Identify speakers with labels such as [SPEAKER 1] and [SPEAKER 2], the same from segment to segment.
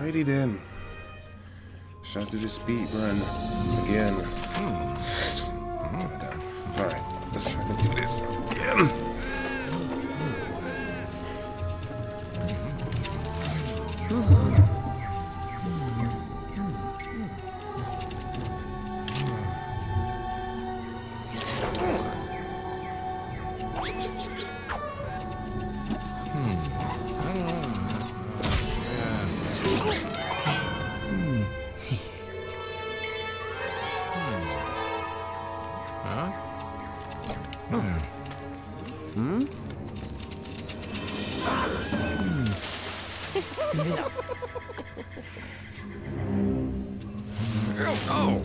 [SPEAKER 1] Alrighty then. Shall I do the speed run again? Alright, let's try to do this again. Oh!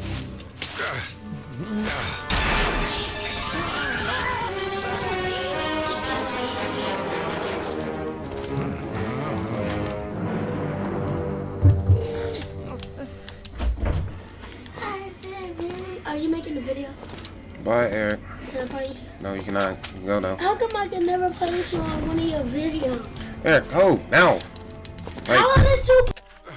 [SPEAKER 2] Are you making the video?
[SPEAKER 1] Bye, Eric.
[SPEAKER 2] Can I play?
[SPEAKER 1] No, you cannot. You can go now.
[SPEAKER 2] How come I can never play with you on one of your videos?
[SPEAKER 1] Eric, go now.
[SPEAKER 2] I wanted to.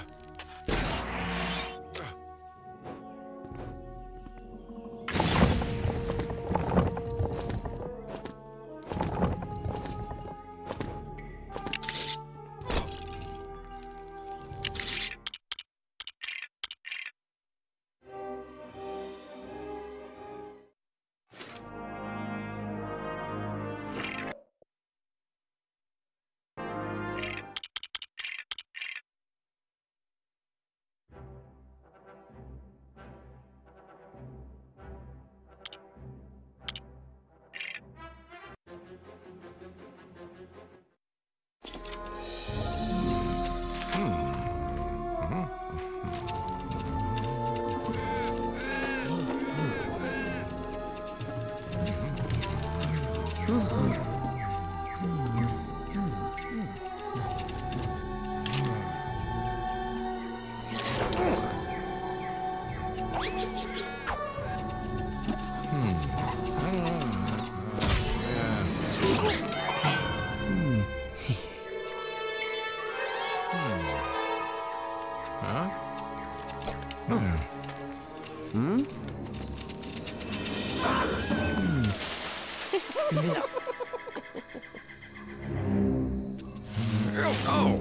[SPEAKER 1] Oh!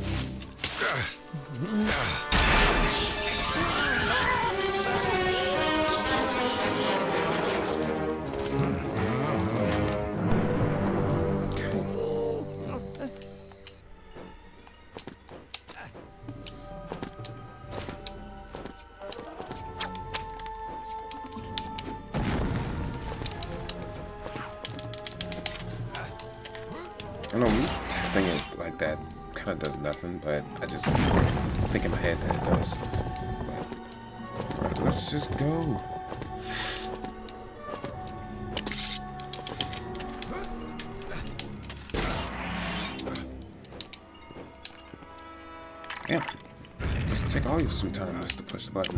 [SPEAKER 1] I know me tapping it like that kind of does nothing, but I just think in my head that it does. But, alright, let's just go. Yeah, just take all your sweet time just to push the button.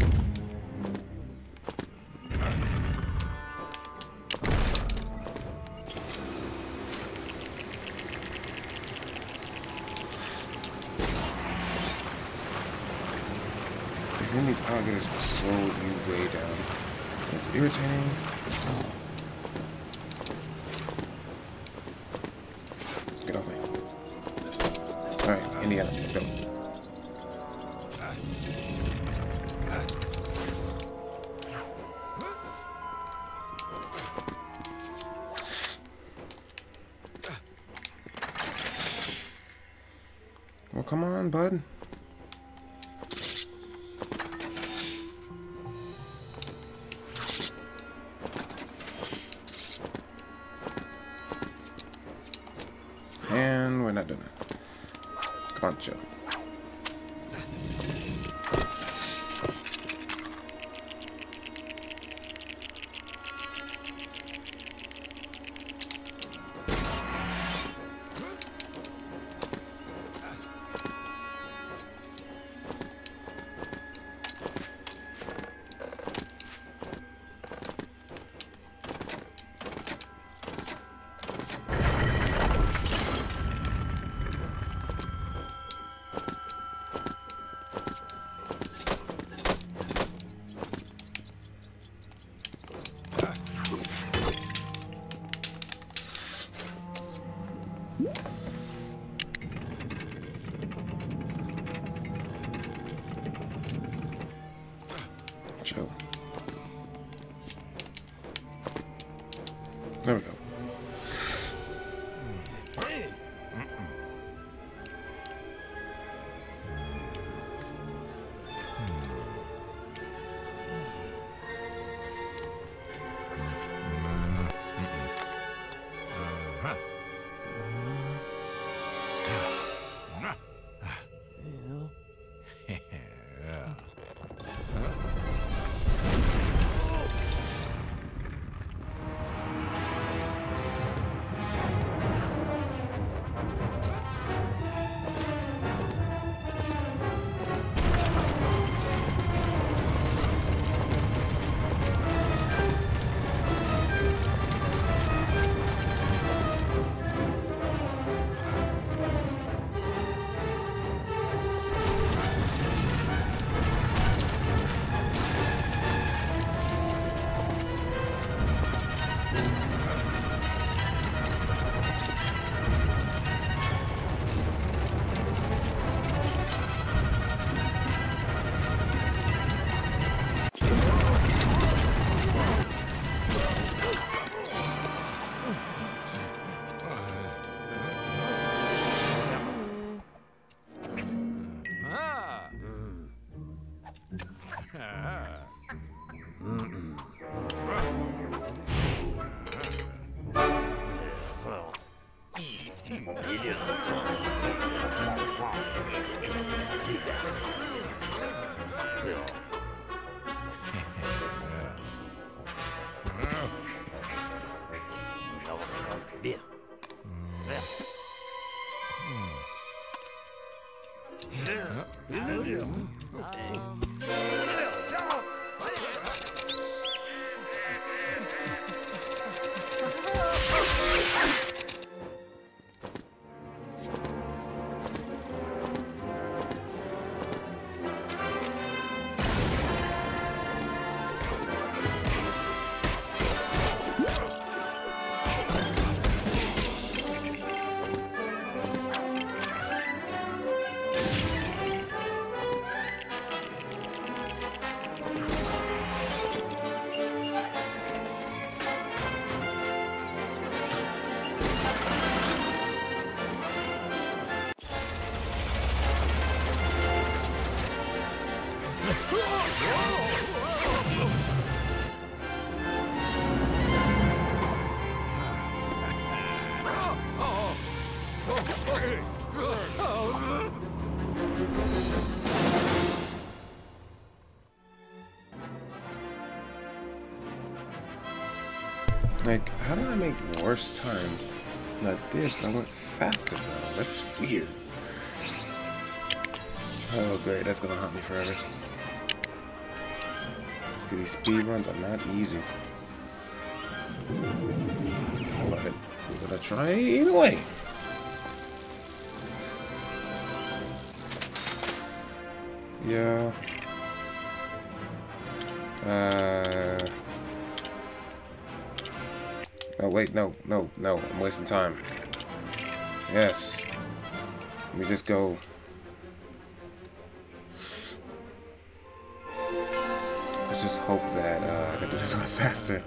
[SPEAKER 1] Then the target is slow you way down. It's irritating. Get off me. Alright, Indiana, let's go. Well, come on, bud. And we're not doing it. Come on, chill. Chill. There we go. Like, how did I make worse time? Like this, I went faster though. That's weird. Oh great, that's gonna haunt me forever. These speed runs are not easy. But we're gonna try either way. Yeah. Oh wait, no, I'm wasting time. Yes. Let me just go. Let's just hope that I can do this a lot faster.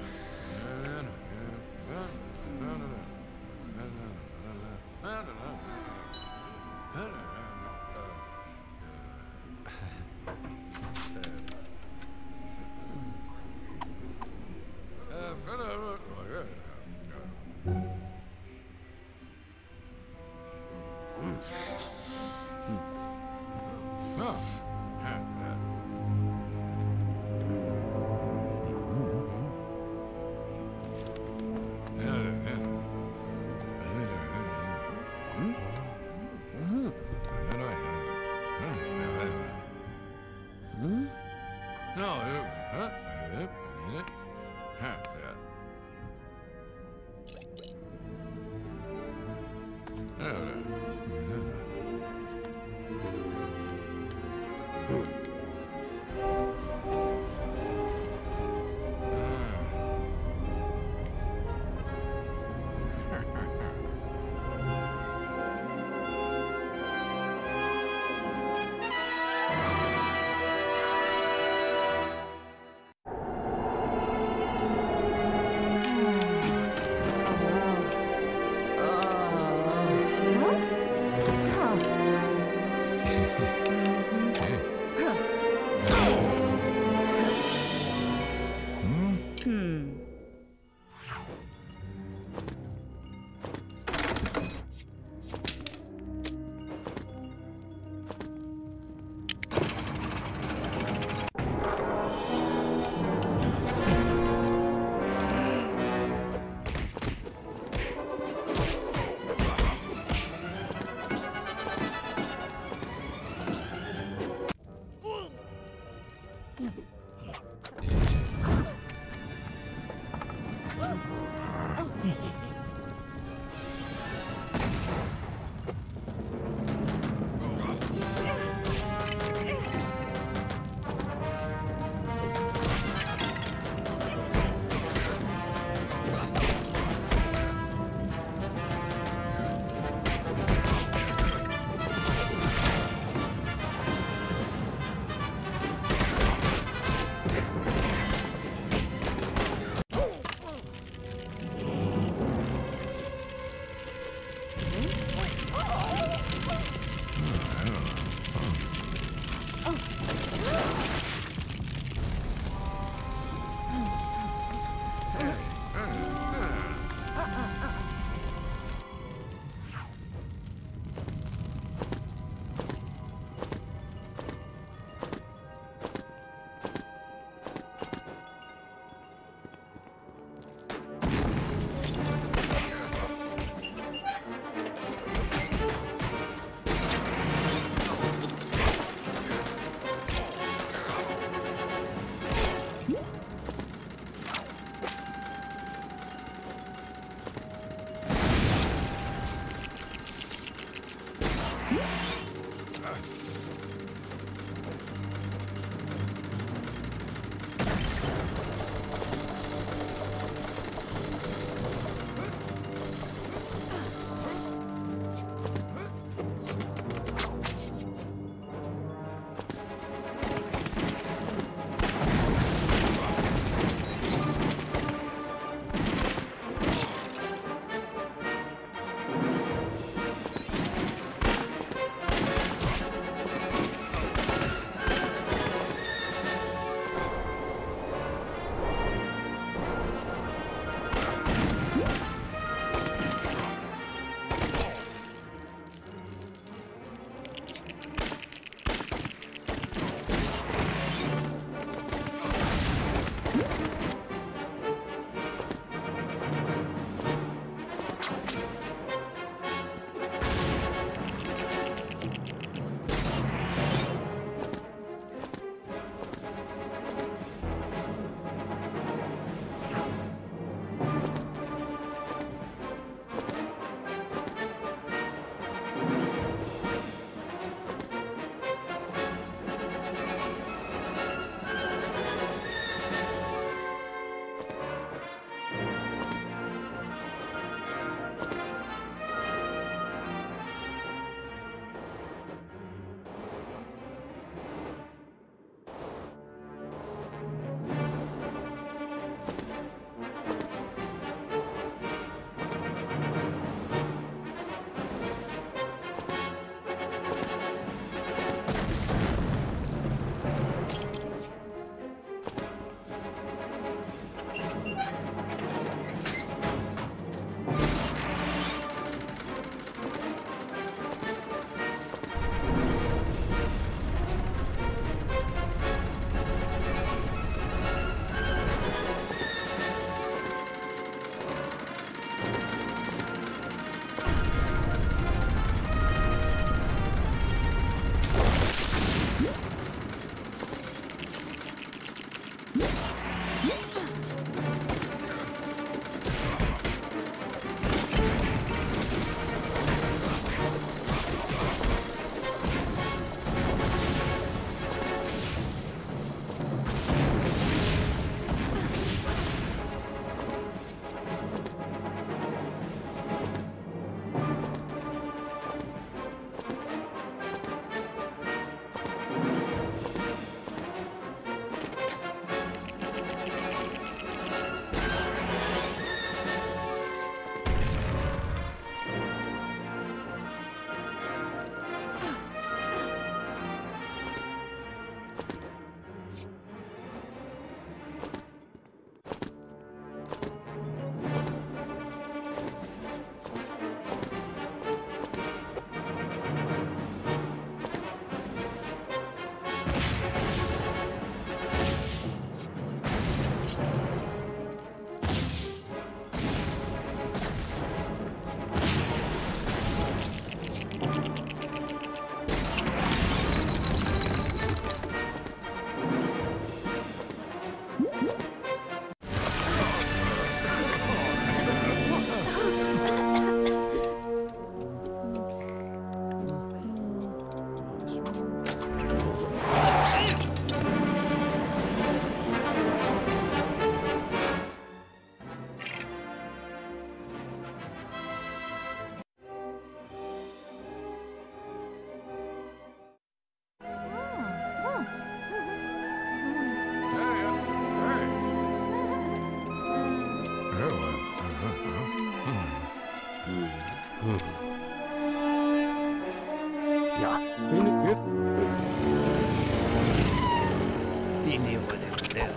[SPEAKER 3] 微妙でもね。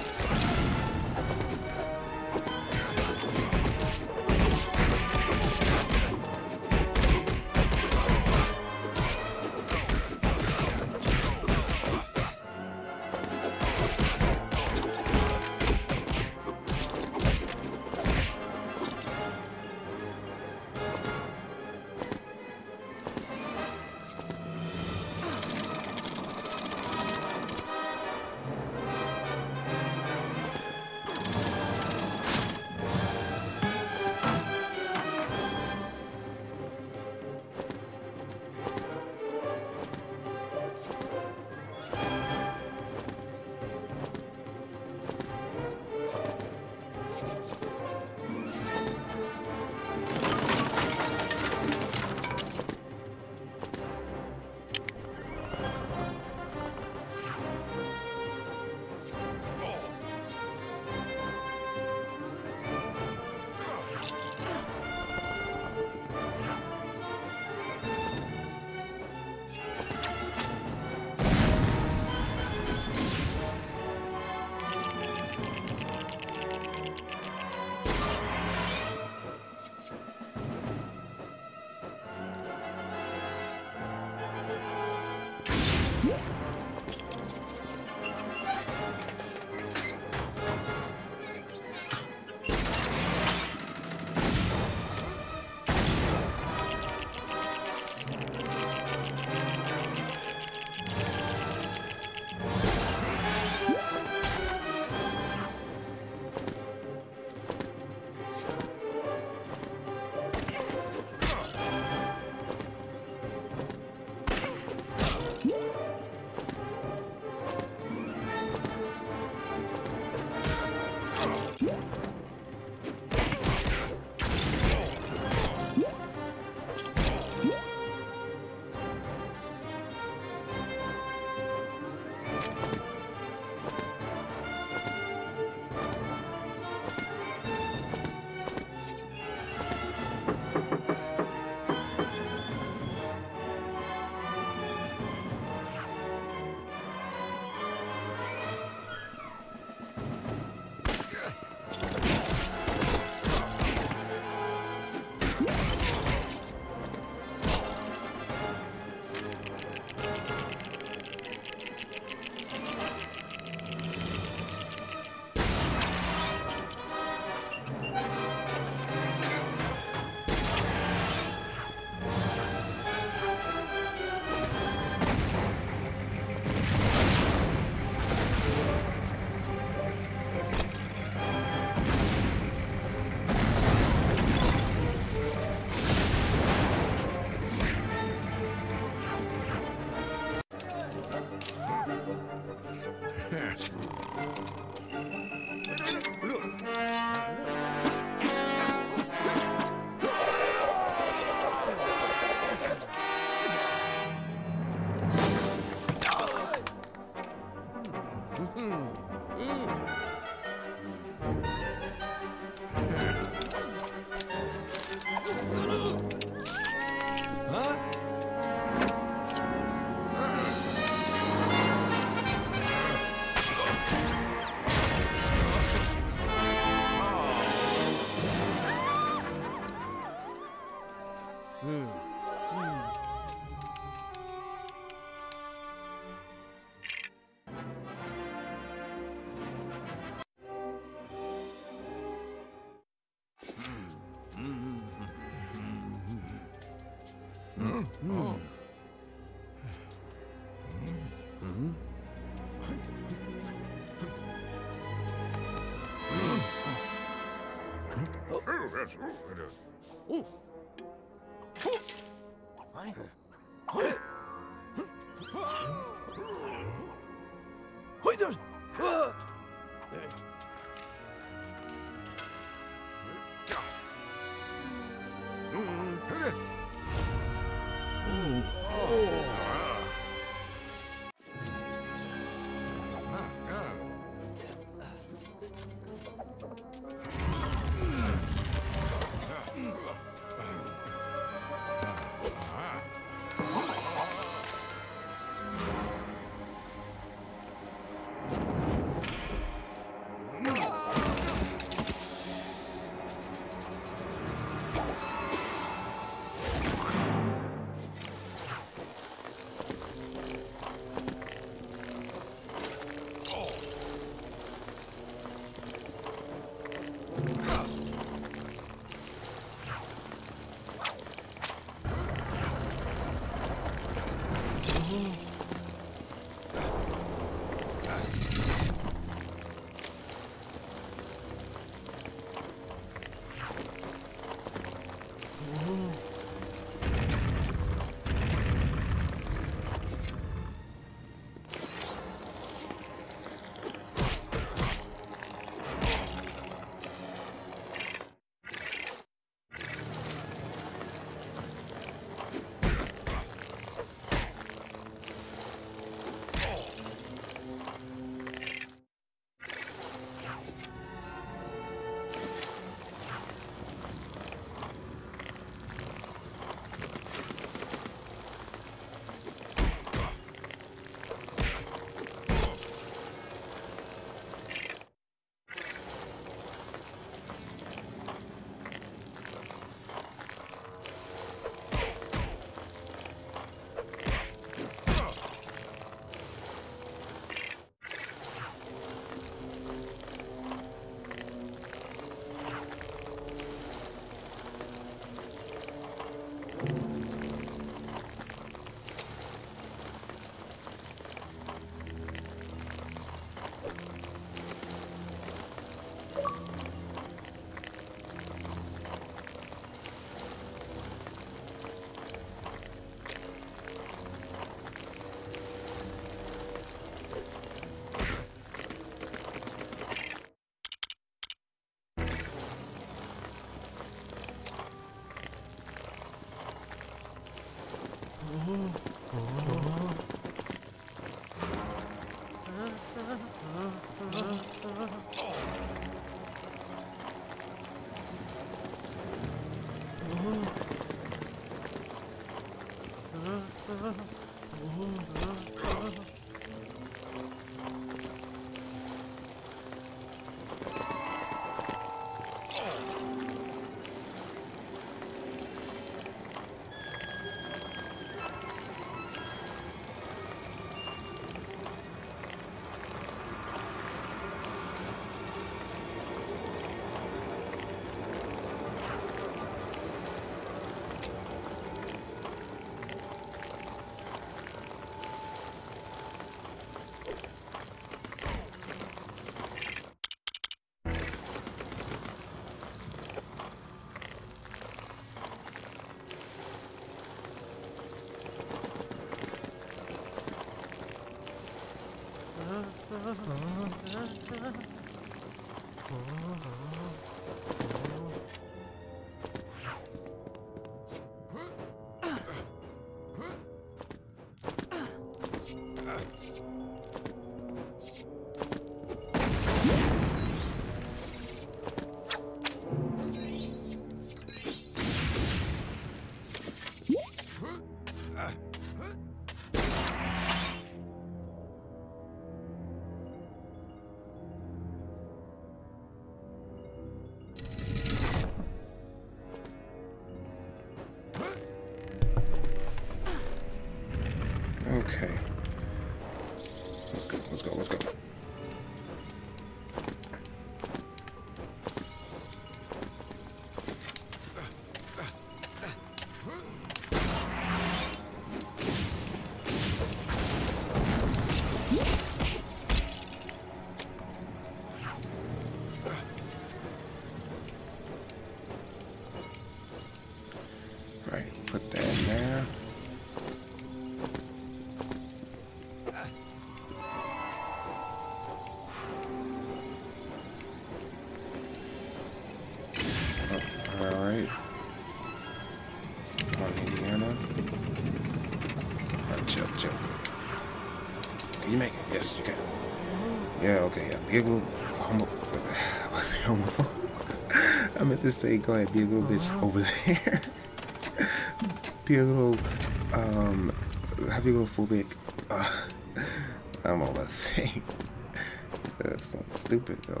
[SPEAKER 1] Be a little homo. What's the homophobe? I meant to say, go ahead, be a little bitch over there. Be a little, have you a little phobic. I don't know what to say. That's something stupid though.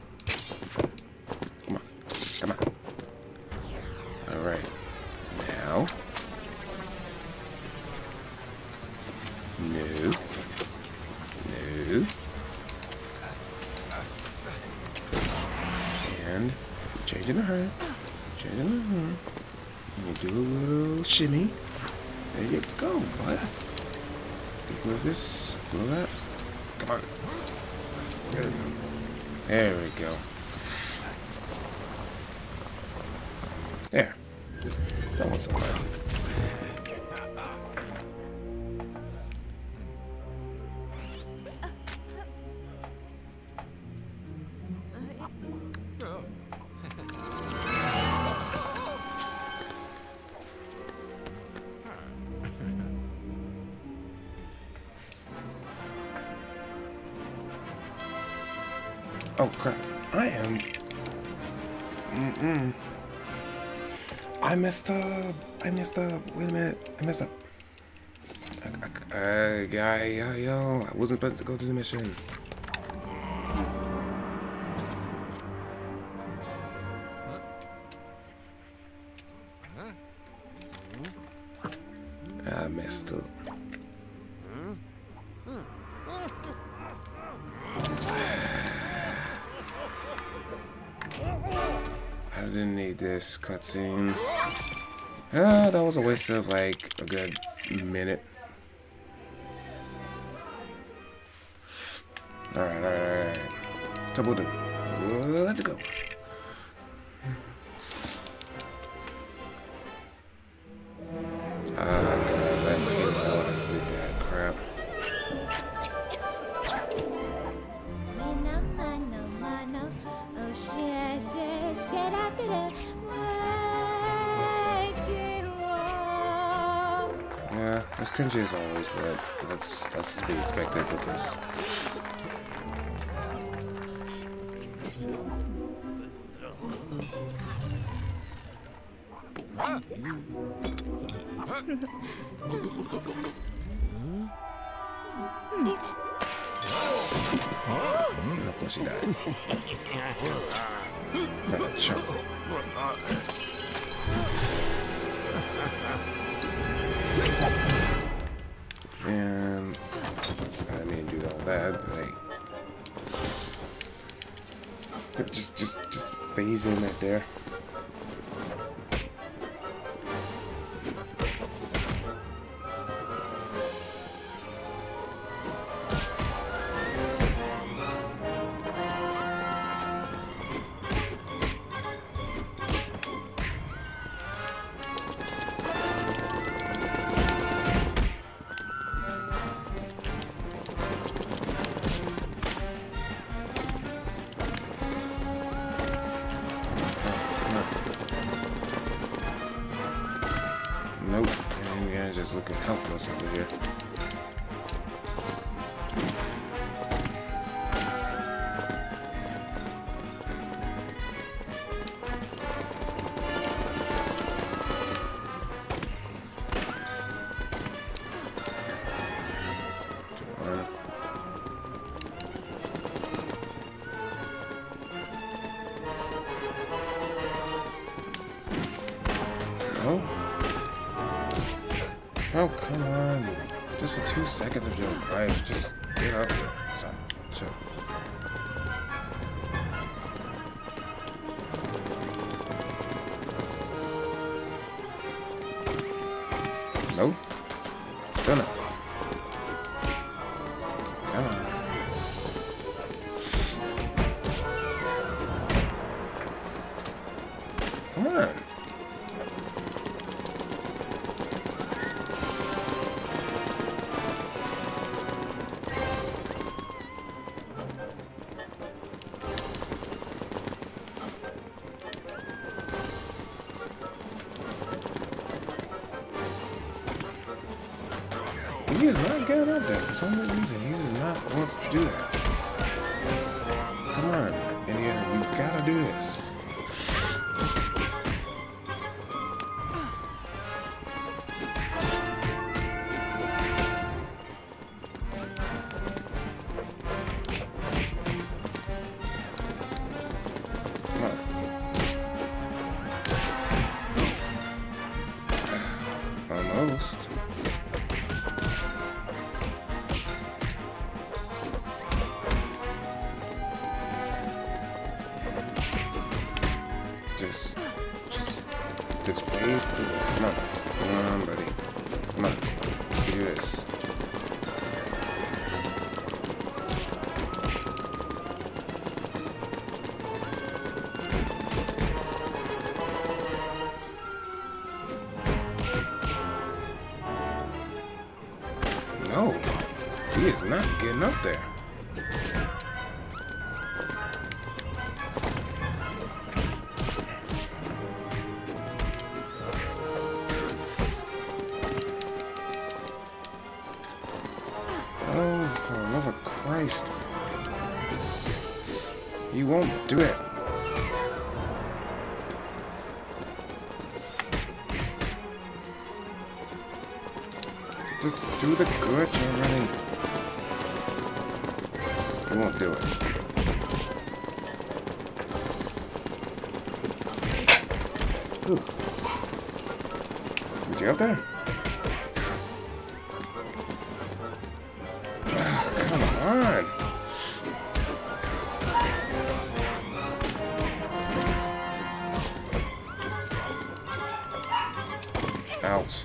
[SPEAKER 1] Come on, come on. All right, now. No. No. And changing the heart. Changing the heart. And you do a little shimmy. There you go, bud. A little this, a little that. Come on. There we go. There we go. There. That one's so bad. Oh crap, I am. I messed up. Wait a minute, I messed up. Yo, I wasn't supposed to go to the mission. I messed up. I didn't need this cutscene. That was a waste of like a good minute. Alright. Double do. Let's go. God, I hate how I did that crap. Yeah, it's cringy as always, but that's to be expected with this. And of course he died. Fucking chump. And I didn't mean to do all that, but hey. Just phase in right there. Nope, and you guys just looking helpless over here. Oh. Oh, come on. Just for 2 seconds of your life. Just get up here. Stop. Chill. Nope. Still not. Come on. Come on. He is not getting up there for some reason. He does not want to do that. Just phase through it. Come on. Come on, buddy. Come on. Do this. No, he is not getting up there. Oh, for the love of Christ. You won't do it. Just do the glitch already. You won't do it. Ooh. Is he up there? Oh, come on. Ouch.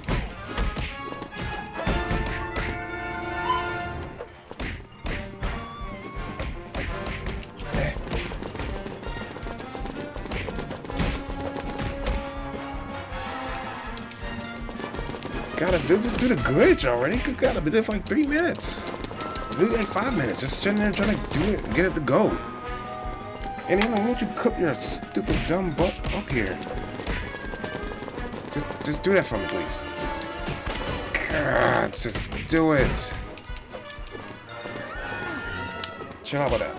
[SPEAKER 1] Gotta just do the glitch already. Good God, I've been there for like 3 minutes. Maybe like 5 minutes. Just sitting there trying to do it and get it to go. And then why don't you cup your stupid dumb butt up here? Just do that for me, please. God, just do it. Chill out with that.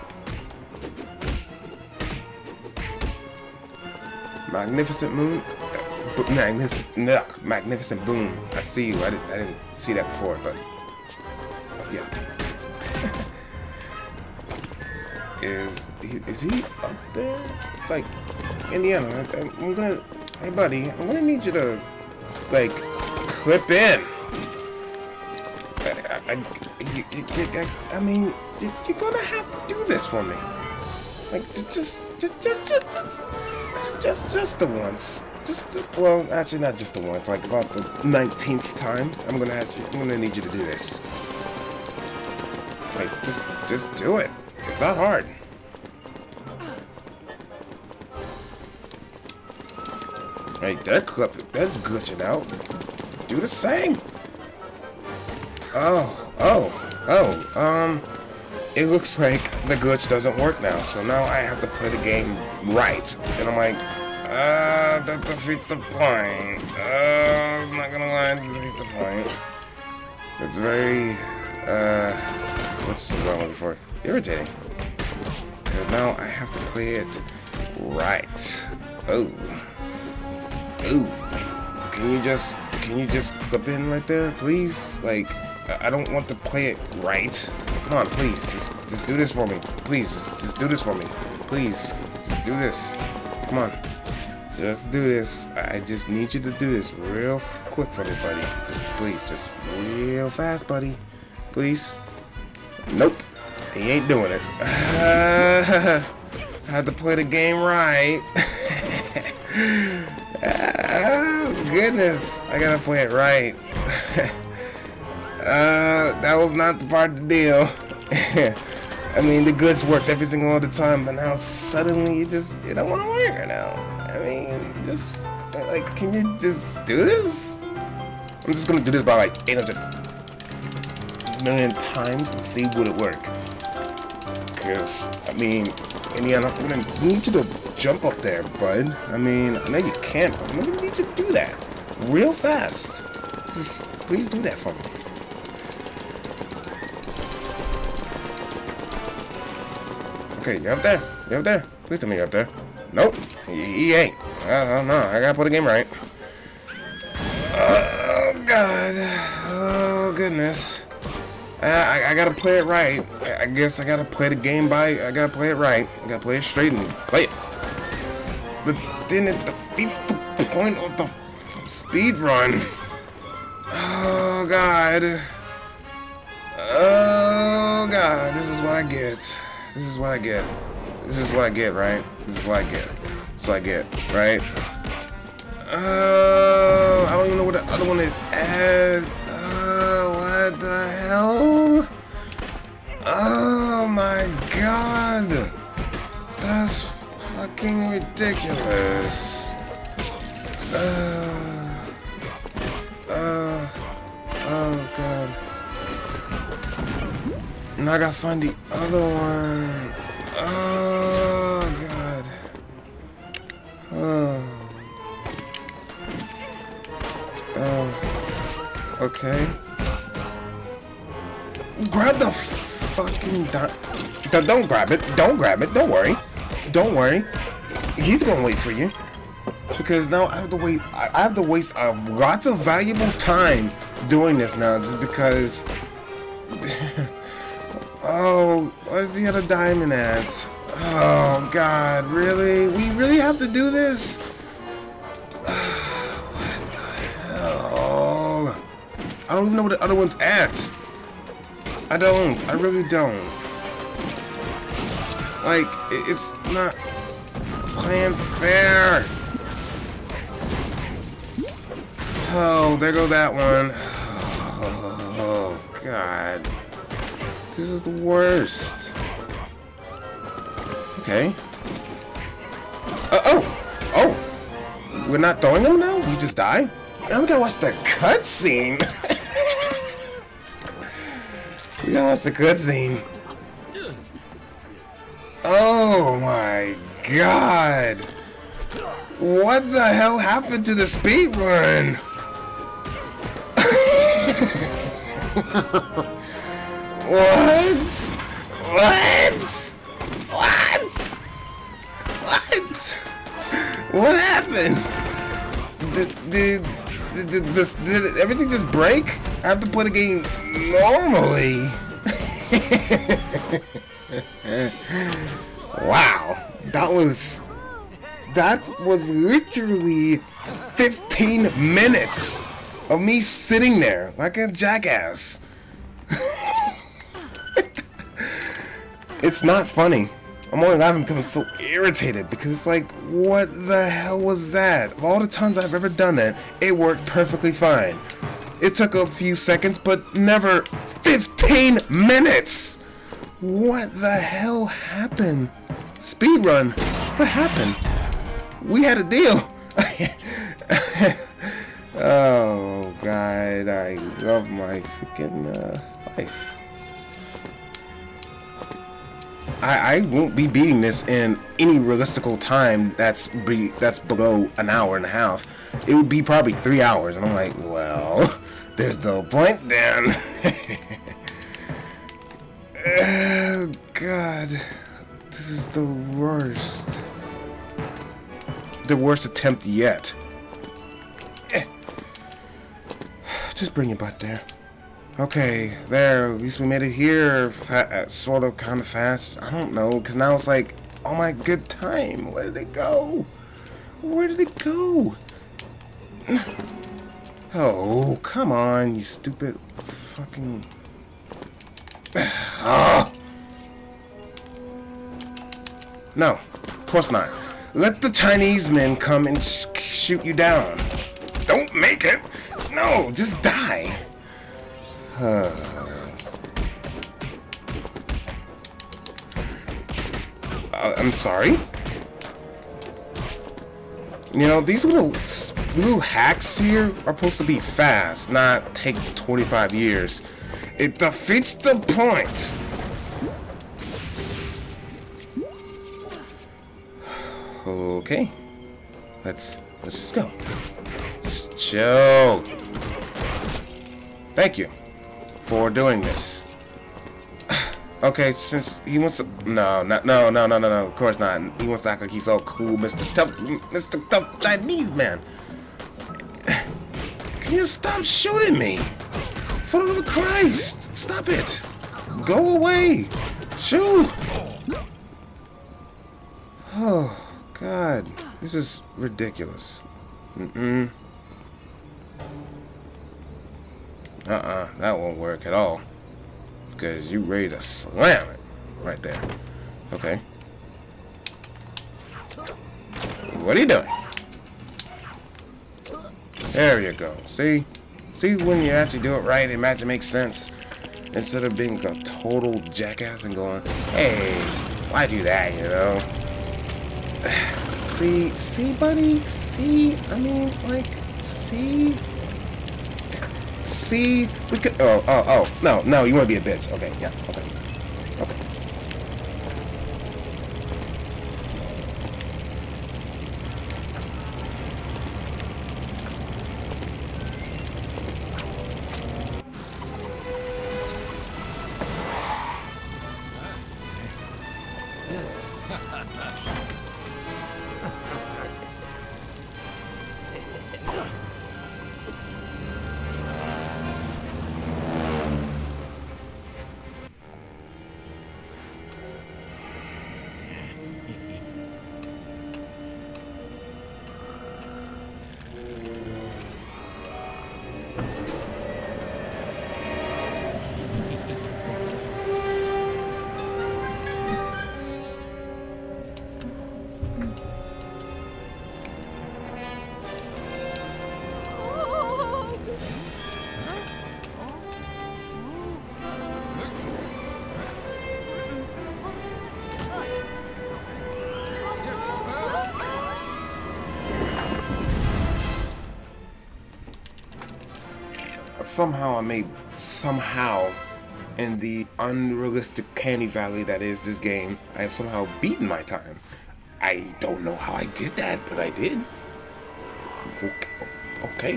[SPEAKER 1] Magnificent moon. Magnificent boom. I see you. I didn't see that before, but yeah. Is he up there? Like, Indiana, I'm gonna. Hey, buddy, I'm gonna need you to like clip in. I mean, you're gonna have to do this for me. Like, just the once. Well, actually not just the once, like about the 19th time, I'm gonna need you to do this. Like, just do it. It's not hard. Hey, that glitching out. Do the same. It looks like the glitch doesn't work now, so now I have to play the game right. And I'm like, that defeats the point. I'm not gonna lie, it defeats the point. It's very, what's the word I'm looking for? Irritating. Because now I have to play it right. Oh. Ooh. Can you just clip in right there, please? Like, I don't want to play it right. Come on, please, just do this for me. Please, just do this for me. Please, just do this. Come on. Just do this. I just need you to do this real quick for me, buddy. Just real fast, buddy. Please. Nope. He ain't doing it. I had to play the game right. Oh, goodness. I gotta play it right. That was not the part of the deal. I mean, the glitch worked every single other time, but now suddenly you don't want to work right now. I mean, just, like, can you just do this? I'm just gonna do this by like 800 million times and see would it work. Because, I mean, Indiana, I'm gonna need you to jump up there, bud. I mean, I know you can't, but I'm gonna need you to do that real fast. Just, please do that for me. Okay, you up there? You up there? Please tell me you're up there. Nope, he ain't. No, I gotta play the game right. Oh, God. Oh, goodness. I gotta play it right. I guess I gotta play the game I gotta play it right. I gotta play it straight and play it. But then it defeats the point of the speed run. Oh, God. Oh, God. This is what I get. This is what I get. This is what I get, right? This is what I get. That's what I get, right? I don't even know what the other one is as. What the hell? Oh my god. That's fucking ridiculous. Oh god. Now I gotta find the other one. Oh god. Okay. Grab the fucking don't grab it. Don't grab it. Don't worry. Don't worry. He's gonna wait for you. Because now I have to wait. I have to waste lots of valuable time doing this now, just because. Oh, where's the other diamond at? Oh God, really? We really have to do this? What the hell? I don't even know where the other one's at. I don't. I really don't. Like, it's not playing fair. Oh, there go that one. Oh, God. This is the worst. Okay. Oh! We're not throwing them now? We just die? Now we gotta watch the cutscene. We gotta watch the cutscene. Oh my God. What the hell happened to the speed run? What? What happened? Did everything just break? I have to play the game normally. Wow, that was literally 15 minutes of me sitting there like a jackass. It's not funny. I'm only laughing because I'm so irritated, because it's like, what the hell was that? Of all the times I've ever done that, it worked perfectly fine. It took a few seconds, but never 15 minutes! What the hell happened? Speedrun, what happened? We had a deal. Oh God, I love my freaking life. I won't be beating this in any realistical time that's below an hour and a half. It would be probably 3 hours, and I'm like, well, there's no point then. Oh God, this is the worst. The worst attempt yet. Just bring your butt there. Okay, there, at least we made it here, sort of, kind of fast. I don't know, because now it's like, oh my good time. Where did it go? Where did it go? Oh, come on, you stupid fucking... Oh. No, of course not. Let the Chinese men come and shoot you down. Don't make it. No, just die. I'm sorry? You know, these little hacks here are supposed to be fast, not take 25 years. It defeats the point. Okay. Let's just go. Just chill. Thank you for doing this. Okay, since he wants to... No, of course not. He wants to act like he's all cool, Mr. Tough Chinese man. Can you stop shooting me? For the love of Christ, stop it. Go away. Shoot. Oh, God. This is ridiculous. That won't work at all. Because you ready to slam it right there. Okay. What are you doing? There you go. See? See, when you actually do it right, it actually makes sense. Instead of being a total jackass and going, hey, why do that, you know? See, buddy? See? I mean, like, see? See? We could, oh, no, you want to be a bitch. Okay, yeah, okay. Somehow, in the unrealistic candy valley that is this game, I have somehow beaten my time. I don't know how I did that, but I did. Okay.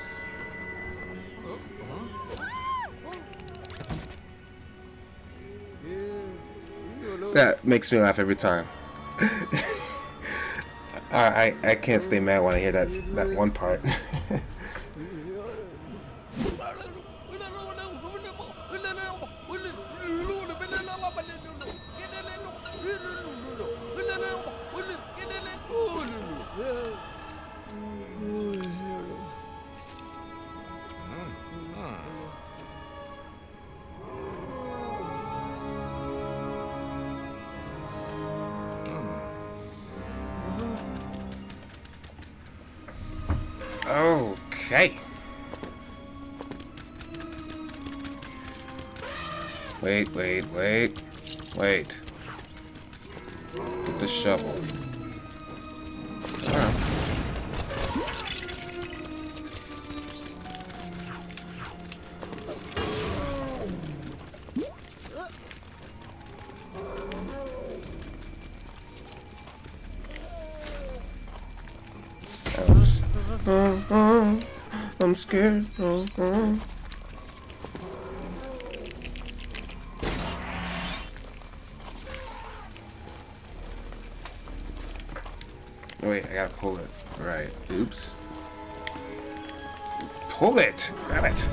[SPEAKER 1] That makes me laugh every time. I can't stay mad when I hear that one part. Okay. Wait. Get the shovel. I'm scared. Wait, I gotta pull it. Right. Oops. Pull it! Grab it!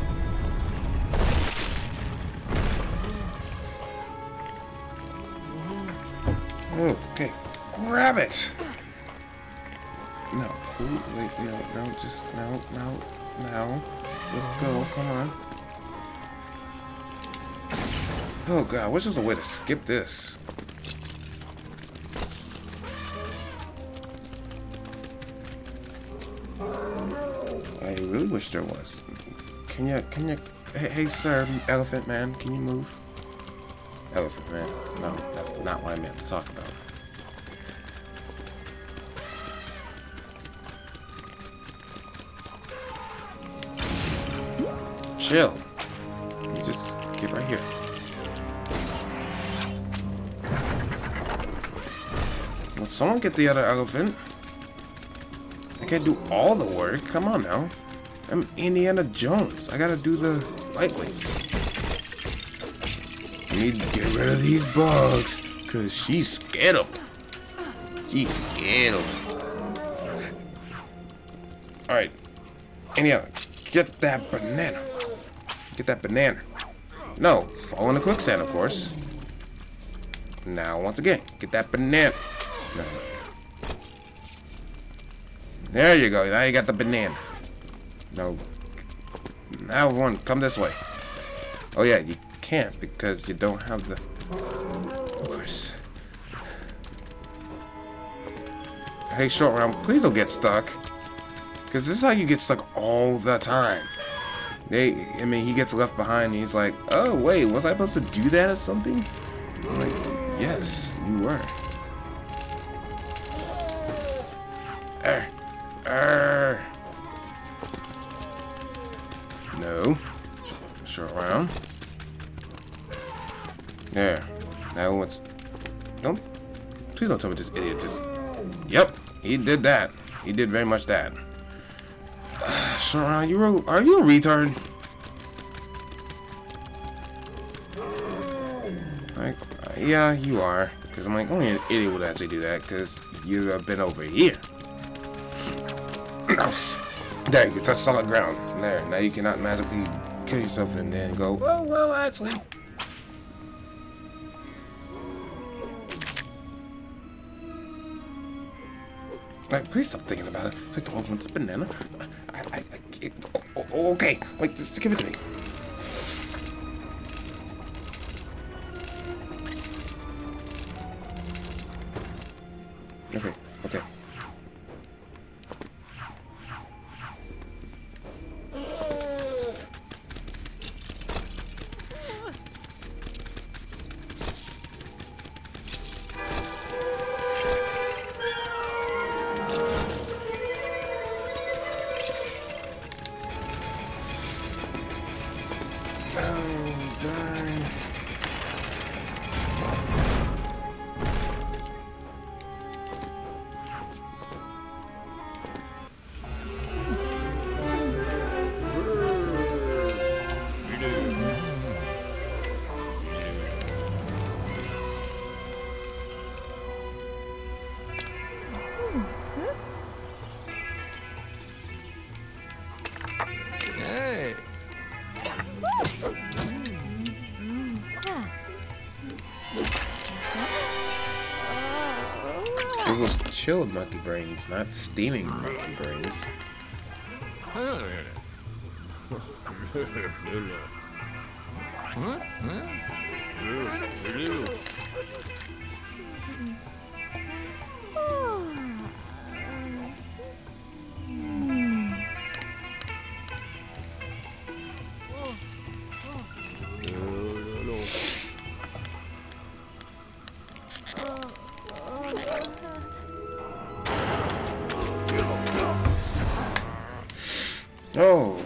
[SPEAKER 1] Okay. Grab it! No. Ooh, wait, no, just, no. Let's go, come on. Oh god, I wish there was a way to skip this. I really wish there was. Can you, hey sir, elephant man, can you move? Elephant man, no, that's not what I meant to talk about. Chill. You just get right here. Will someone get the other elephant? I can't do all the work. Come on now. I'm Indiana Jones. I gotta do the lightweights. I need to get rid of these bugs, cause she's scared of them. She's scared of them. Alright. Indiana, get that banana. Get that banana. No, fall in the quicksand, of course. Now, once again, get that banana. No. There you go. Now you got the banana. No. Now, one, come this way. Oh, yeah, you can't because you don't have the... Of course. Hey, Short Round, please don't get stuck. Because this is how you get stuck all the time. I mean, he gets left behind and he's like, oh, wait, was I supposed to do that or something? I'm like, yes, you were. No. Short Round. There. Now what's... Don't... Please don't tell me this idiot just... Yep, he did that. He did very much that. Short Round, are you a retard? Like, yeah, you are. Because I'm like, only an idiot would actually do that. Because you have been over here. There, you touch solid ground. There, now you cannot magically kill yourself and then go, oh, well, actually. Like, please stop thinking about it. It's like the one with this banana. Okay, wait, just give it to me. Okay, okay. It was chilled monkey brains, not steaming monkey brains. Oh.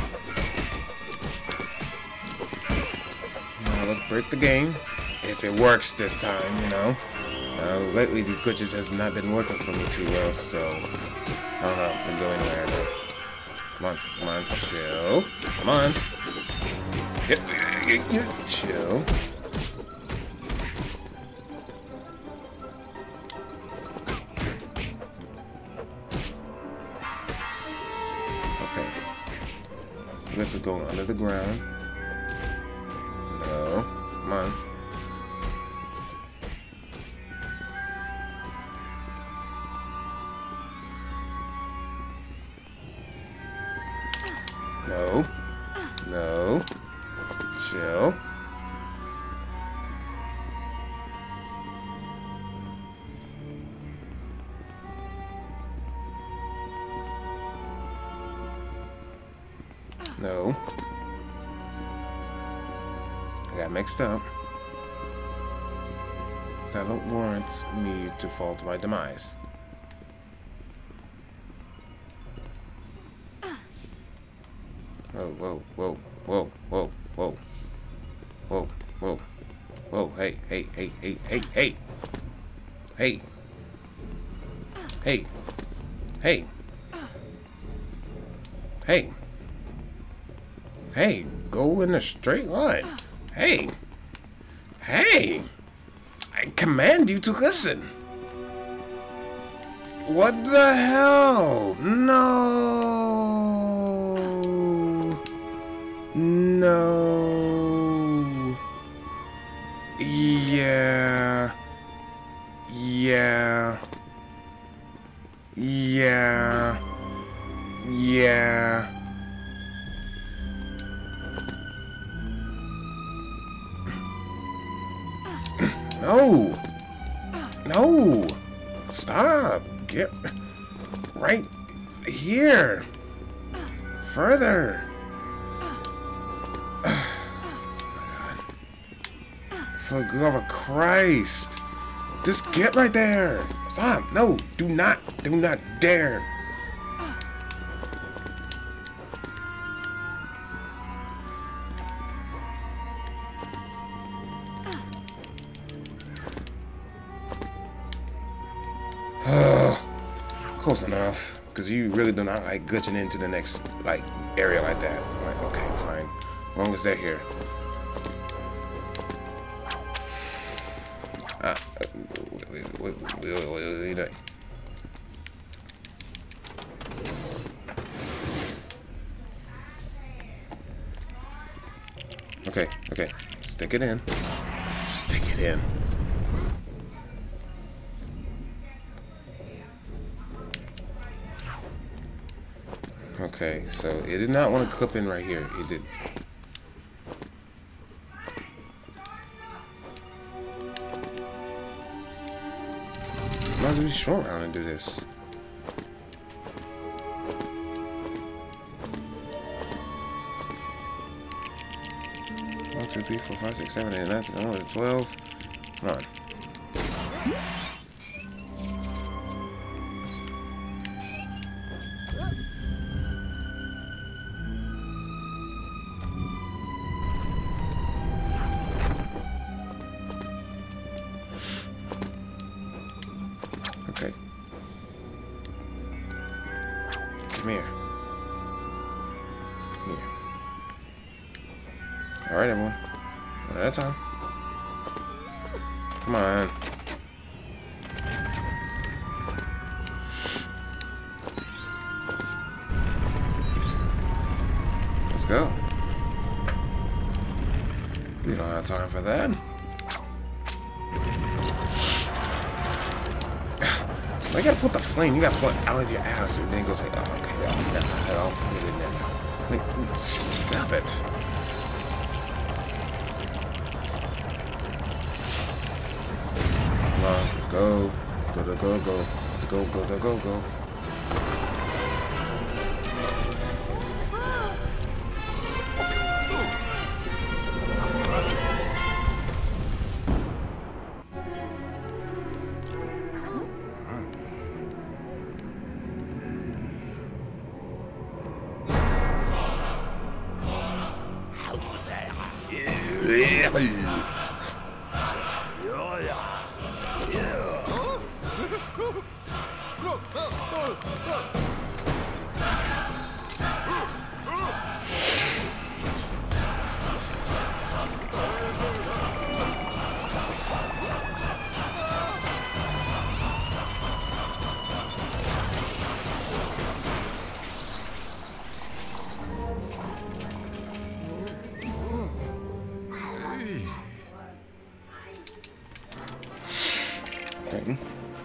[SPEAKER 1] Now let's break the game. If it works this time, you know. Lately these glitches has not been working for me too well, so I don't know. I'm going anywhere though. Come on, chill. Come on. Yep. Chill. Let's go under the ground. No. Come on. No. No. Chill. No. I got mixed up. That warrants me to fall to my demise. Whoa, whoa, whoa, whoa, whoa, whoa, whoa, whoa, hey, hey, hey, hey, hey, hey, hey, hey, hey, hey. Hey, go in a straight line. Hey. Hey. I command you to listen. What the hell? No. No. Yeah. Yeah. Yeah. Yeah. No! No! Stop! get right here. Further. Oh my God. For the love of Christ. Just get right there. Stop. No, do not dare. Close enough, because you really do not like glitching into the next like area like that. I'm like, okay, fine, as long as they're here. Wait. Okay, stick it in. Stick it in. Okay, so it did not want to clip in right here. It did. Might as well be short around and do this. One, 2, 3, 4, 5, 6, 7, 8, 9, 10, 11, 12. Come on. Okay. Come here. Come here. Alright, everyone. One at a time. Come on. Let's go. We don't have time for that. I gotta put the flame, you gotta put it out of your ass and then go say, oh, okay, I'll put it in there. Like, stop it. Come on, let's go. Let's go. Okay.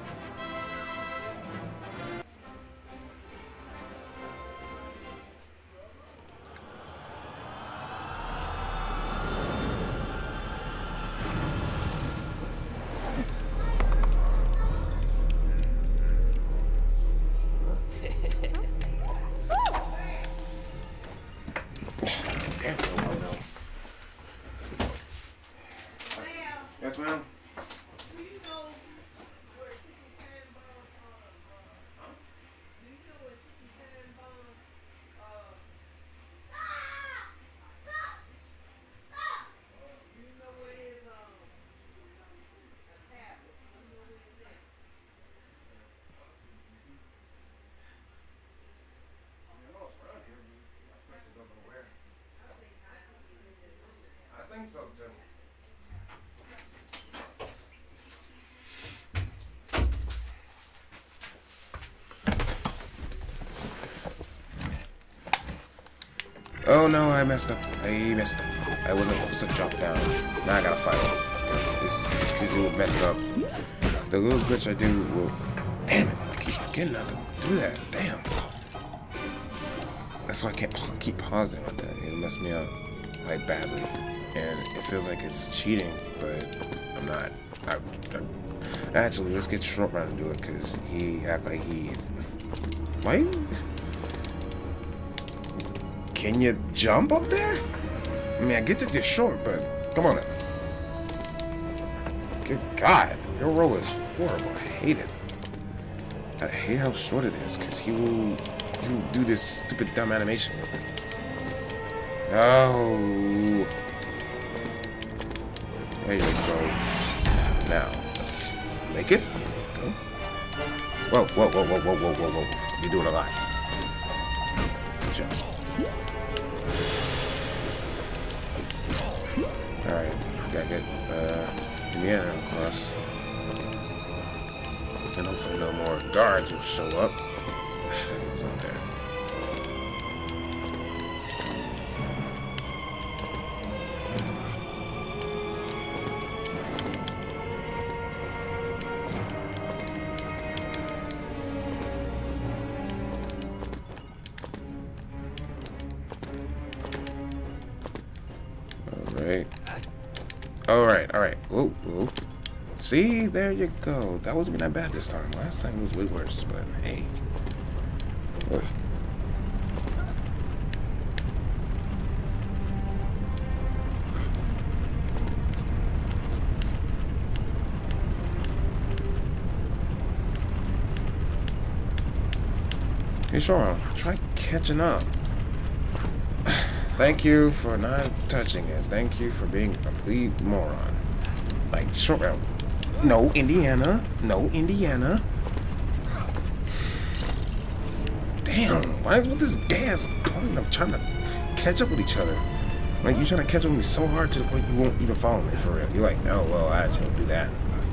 [SPEAKER 1] Yes, ma'am. I think so too. Oh no, I messed up. I wasn't supposed to drop down. Now I gotta fight it. Because it will mess up. The little glitch I do will... Damn it, I keep forgetting not to do that. Damn. That's why I can't keep pausing like that. It'll mess me up, like, badly. And it feels like it's cheating, but I'm not. Actually, let's get Short Round to do it, because he act like he is... Why? Can you jump up there? I mean, I get that you're short, but come on now. Good God, your roll is horrible. I hate it. I hate how short it is, because he will do this stupid dumb animation with it. Oh. There you go. Now, let's make it. Go. Whoa, whoa, whoa, whoa, whoa, whoa, whoa, whoa. You're doing a lot. Good job. Alright, gotta get Indiana across. And hopefully no more guards will show up. What's up there? Alright. Whoa, whoa. See, there you go. That wasn't that bad this time. Last time it was way worse, but hey. Whoa. Hey, sure, try catching up. Thank you for not touching it. Thank you for being a complete moron. Like, Short Round. No, Indiana. No, Indiana. Damn, why is with this gas point of trying to catch up with each other? Like, you're trying to catch up with me so hard to the point you won't even follow me for real. You're like, oh, well, I actually don't do that.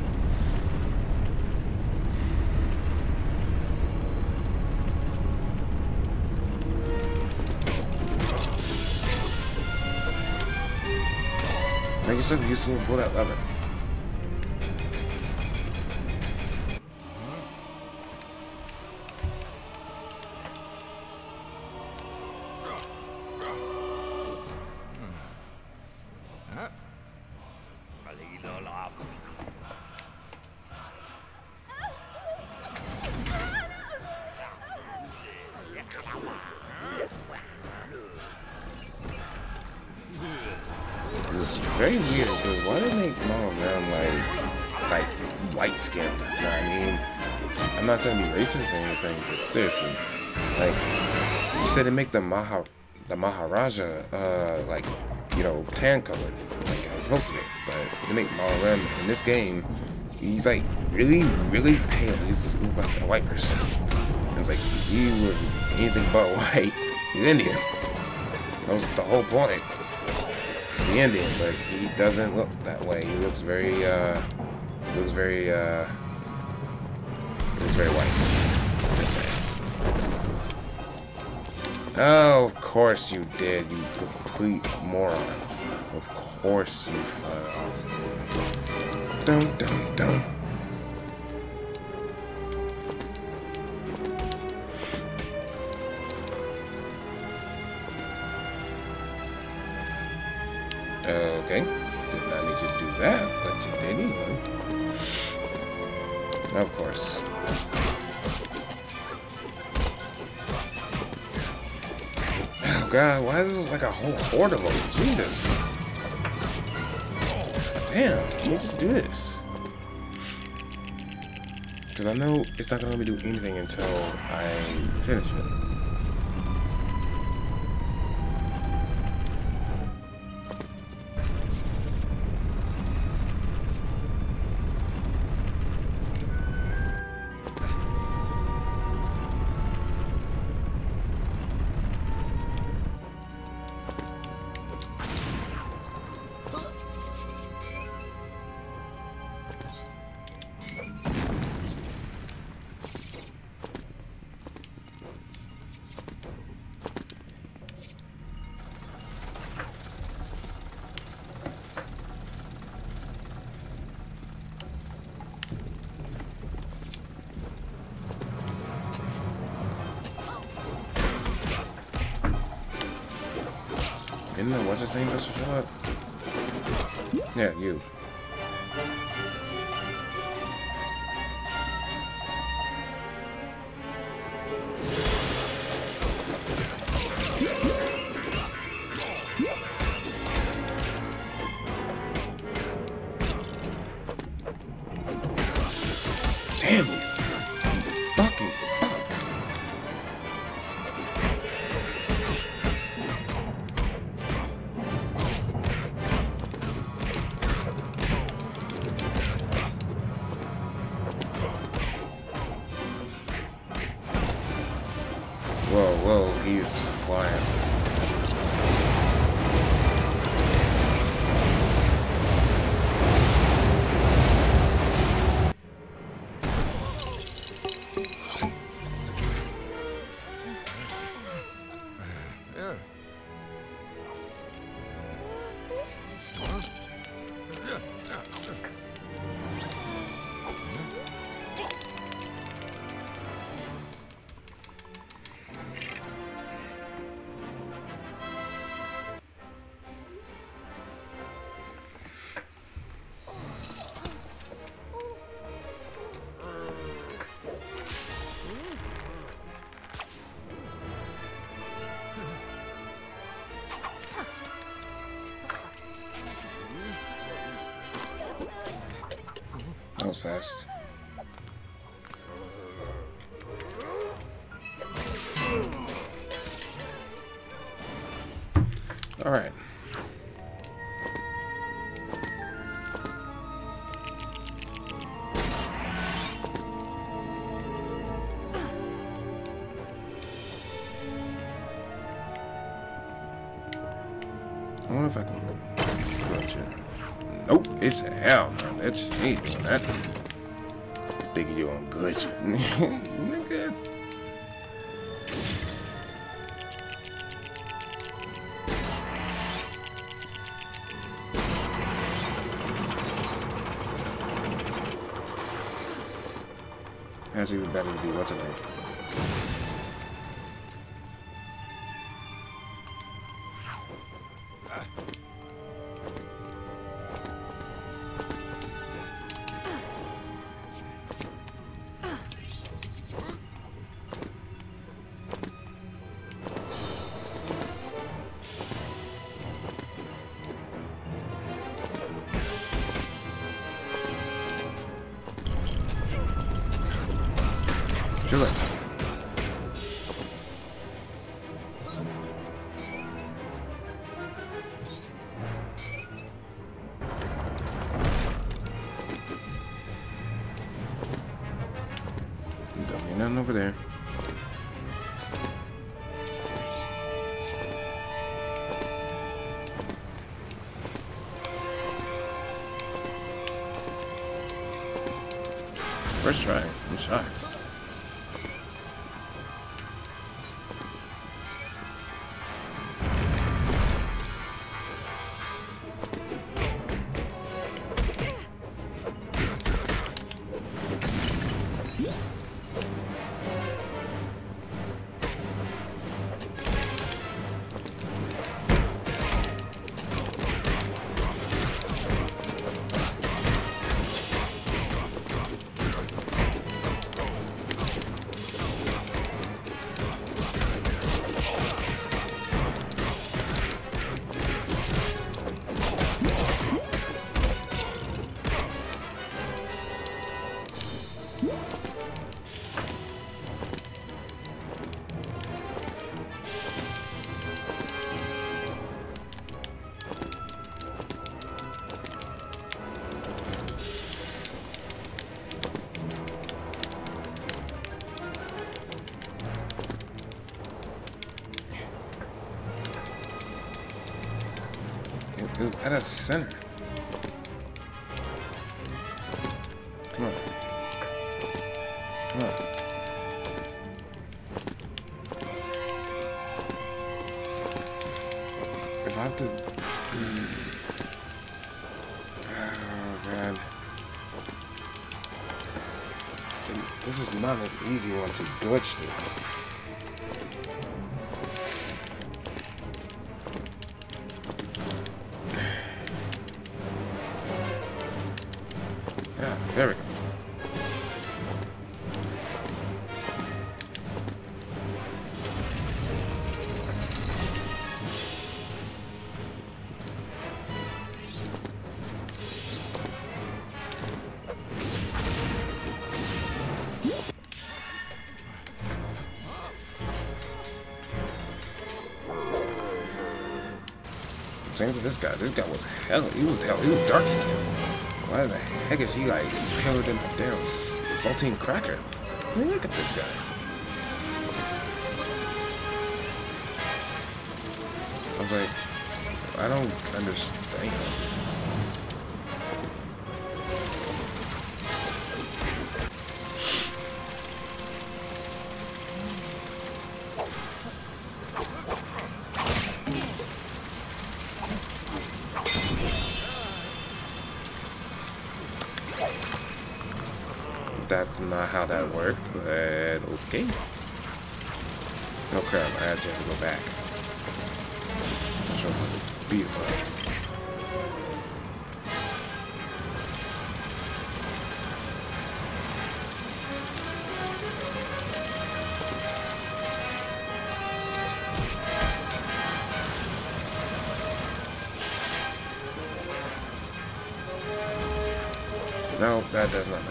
[SPEAKER 1] Make yourself useful and pull that lever. Very weird, because why they make Mama Brown like white skinned? You know what I mean? I'm not trying to be racist or anything, but seriously, like you said, they make the Maharaja like, you know, tan colored, like it's supposed to be, but they make Mama Brown in this game. He's like really, really pale. He's like a white person. And it's like he was anything but white. He's Indian. That was the whole point. The Indian, but he doesn't look that way. He looks very white. Just saying. Oh, of course you did, you complete moron. Of course you fell off. Dum dum dum. Okay, did not need you to do that, but you did anyway. Of course. Oh God, why is this like a whole horde of them? Jesus. Damn, can we just do this? Because I know it's not going to let me do anything until I finish it. Didn't know what's his name supposed to show up? Yeah, you. family. Fucking fuck. Whoa, whoa, he's flying. That was fast. All right. I wonder if I can glitch it. Nope, it's hell, man. Bitch, you ain't doing that. Think you on glitch it. Nigga. That's even better to be what's it like? Do it. Don't need nothing over there. First try. I'm shocked. It was at a center. Come on. Come on. If I have to... Oh, God. This is not an easy one to glitch through. Yeah, there we go. Same for this guy. This guy was he was dark skinned. Why the heck is he like paler than a damn saltine cracker? I mean, look at this guy. I was like, I don't understand. That's not how that worked, but okay. No crap, I actually have to go back. I'll show you the beat up. No, that does nothing.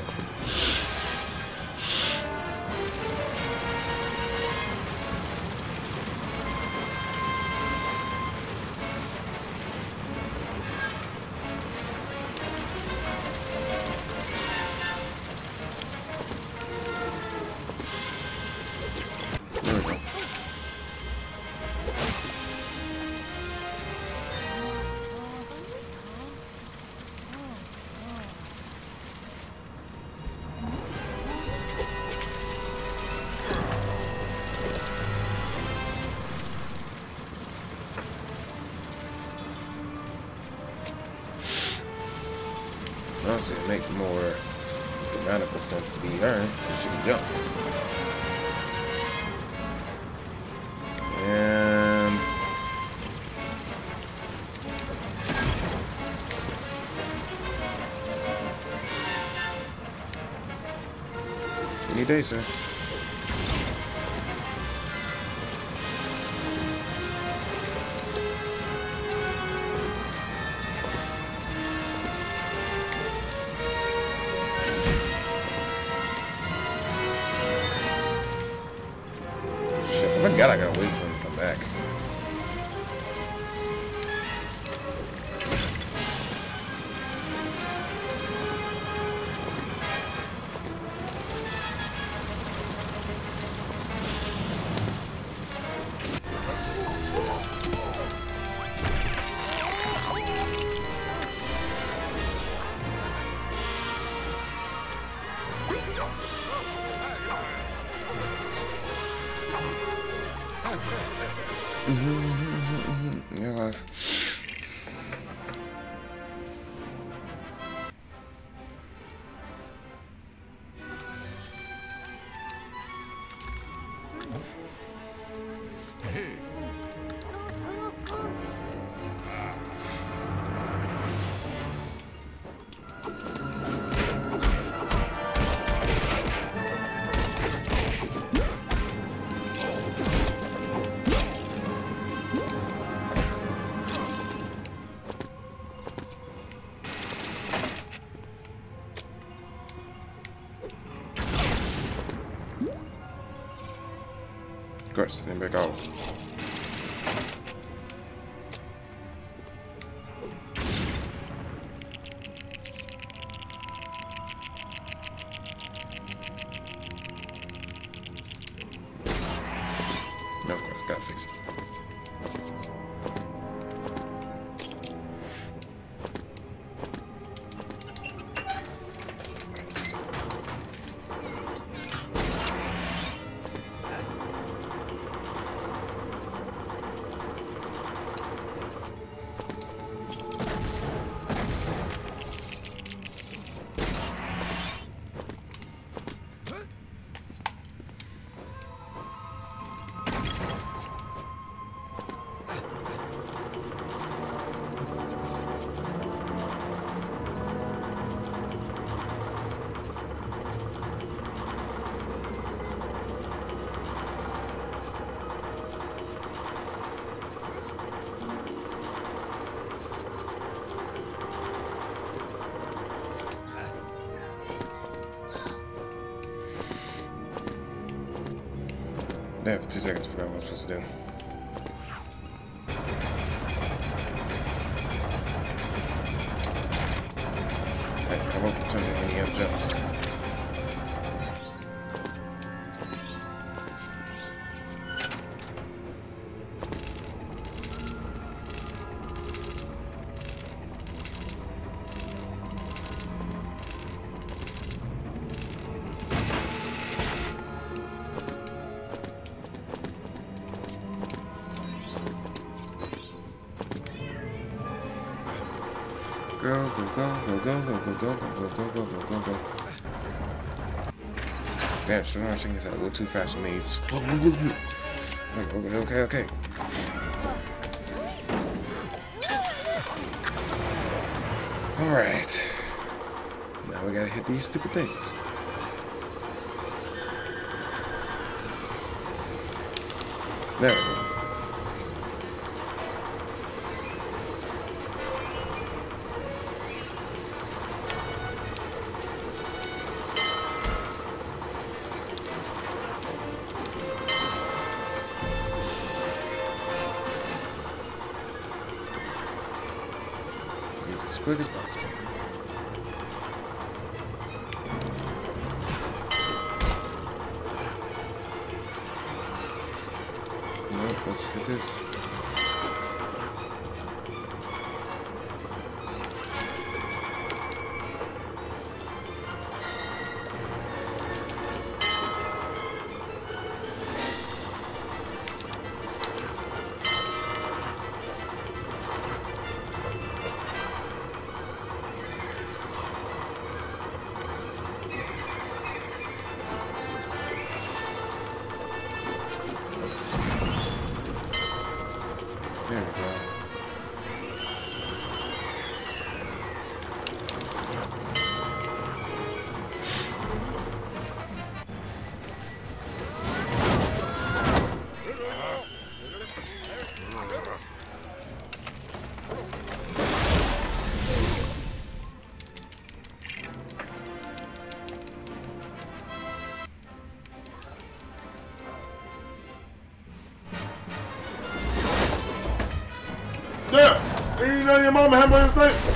[SPEAKER 1] There we go. Honestly, it makes more grammatical sense to be her than she can jump. And any day, sir. I forgot I gotta wait for him to come back. You're alive. Of course, didn't back out. No, of course, gotta fix it. Damn, for 2 seconds, I forgot what I was supposed to do. Go, go, go, go, go, go, go, go, go, go, go, go, go. Damn, Sonora singing this a little too fast for me. Okay. Alright. Now we gotta hit these stupid things. There we go. As quick as possible. Nope, let's hit this. There we go.
[SPEAKER 3] Yeah, you know your mama hamburger thing.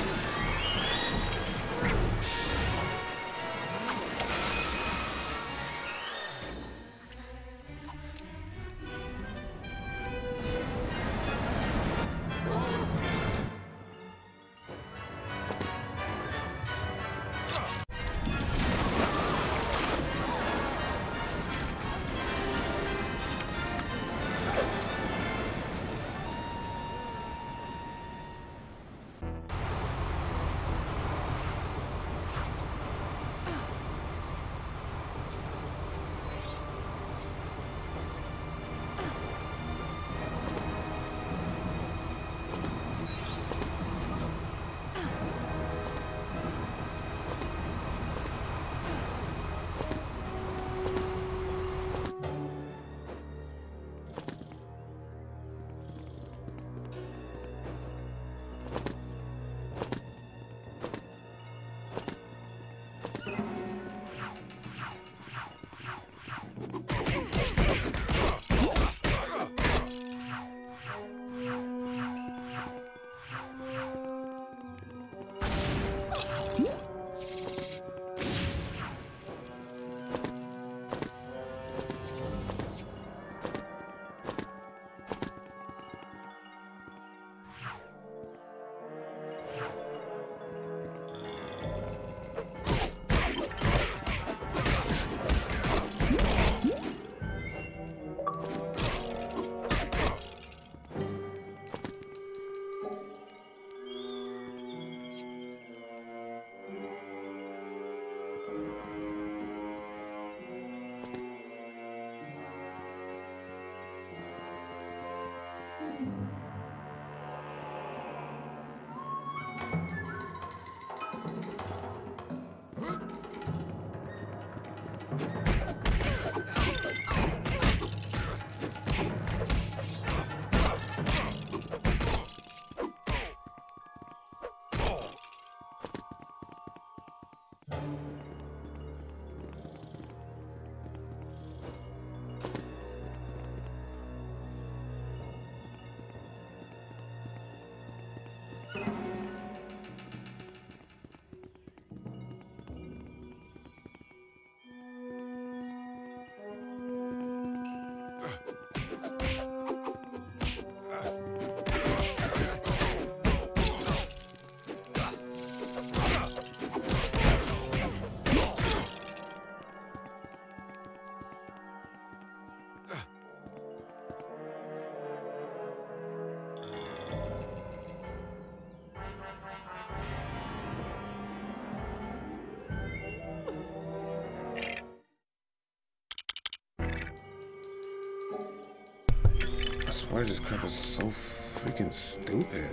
[SPEAKER 1] swear this crap is so freaking stupid.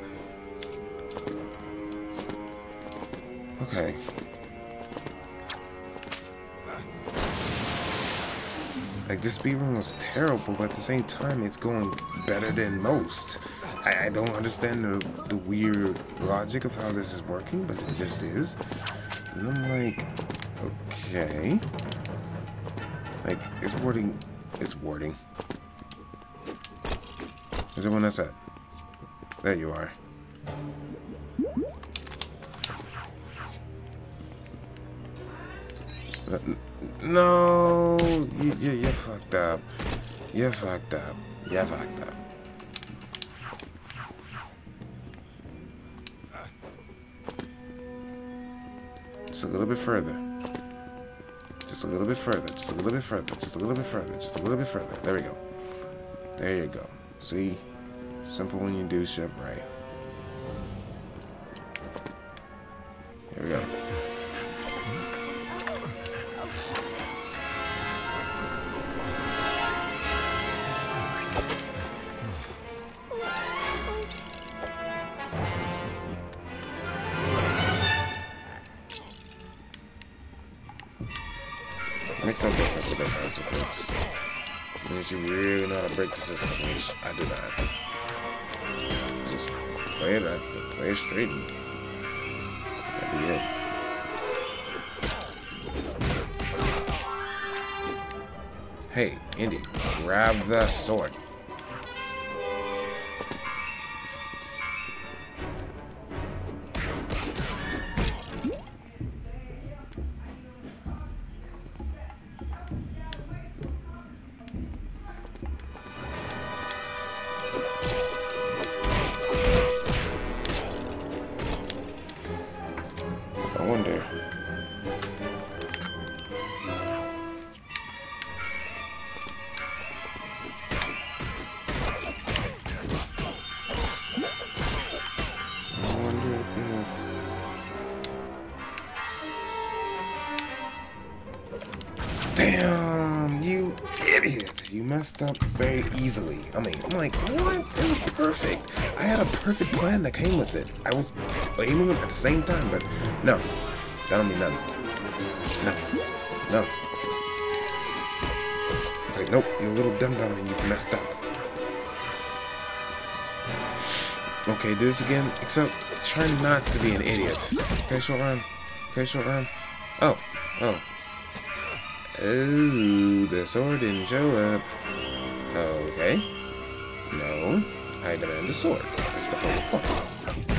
[SPEAKER 1] Okay. Like, this speedrun was terrible, but at the same time, it's going better than most. I don't understand the weird logic of how this is working, but it just is. And I'm like, okay. Like, it's wording. It's wording. Is there one that's at? There you are. No, you fucked up. You fucked up. You fucked up. Just a little bit further. Just a little bit further. Just a little bit further. Just a little bit further. Just a little bit further. There we go. There you go. See? Simple when you do shit right. Here we go. Makes no difference with this. Unless you really know how to break the system, which I do not. Just play it up, play it straight, and that'd be it. Hey, Indy, grab the sword. I wonder. Damn, you idiot. You messed up very easily. I mean, I'm like, what? It was perfect. I had a perfect plan that came with it. I was aiming at the same time, but no. That don't mean nothing. No. No. It's like, nope, you're a little dum-dum and you've messed up. Okay, do this again, except try not to be an idiot. Okay, short arm. Okay, short arm. Oh. Oh. Oh, the sword didn't show up. Okay. No, I demand the sword. That's the whole point.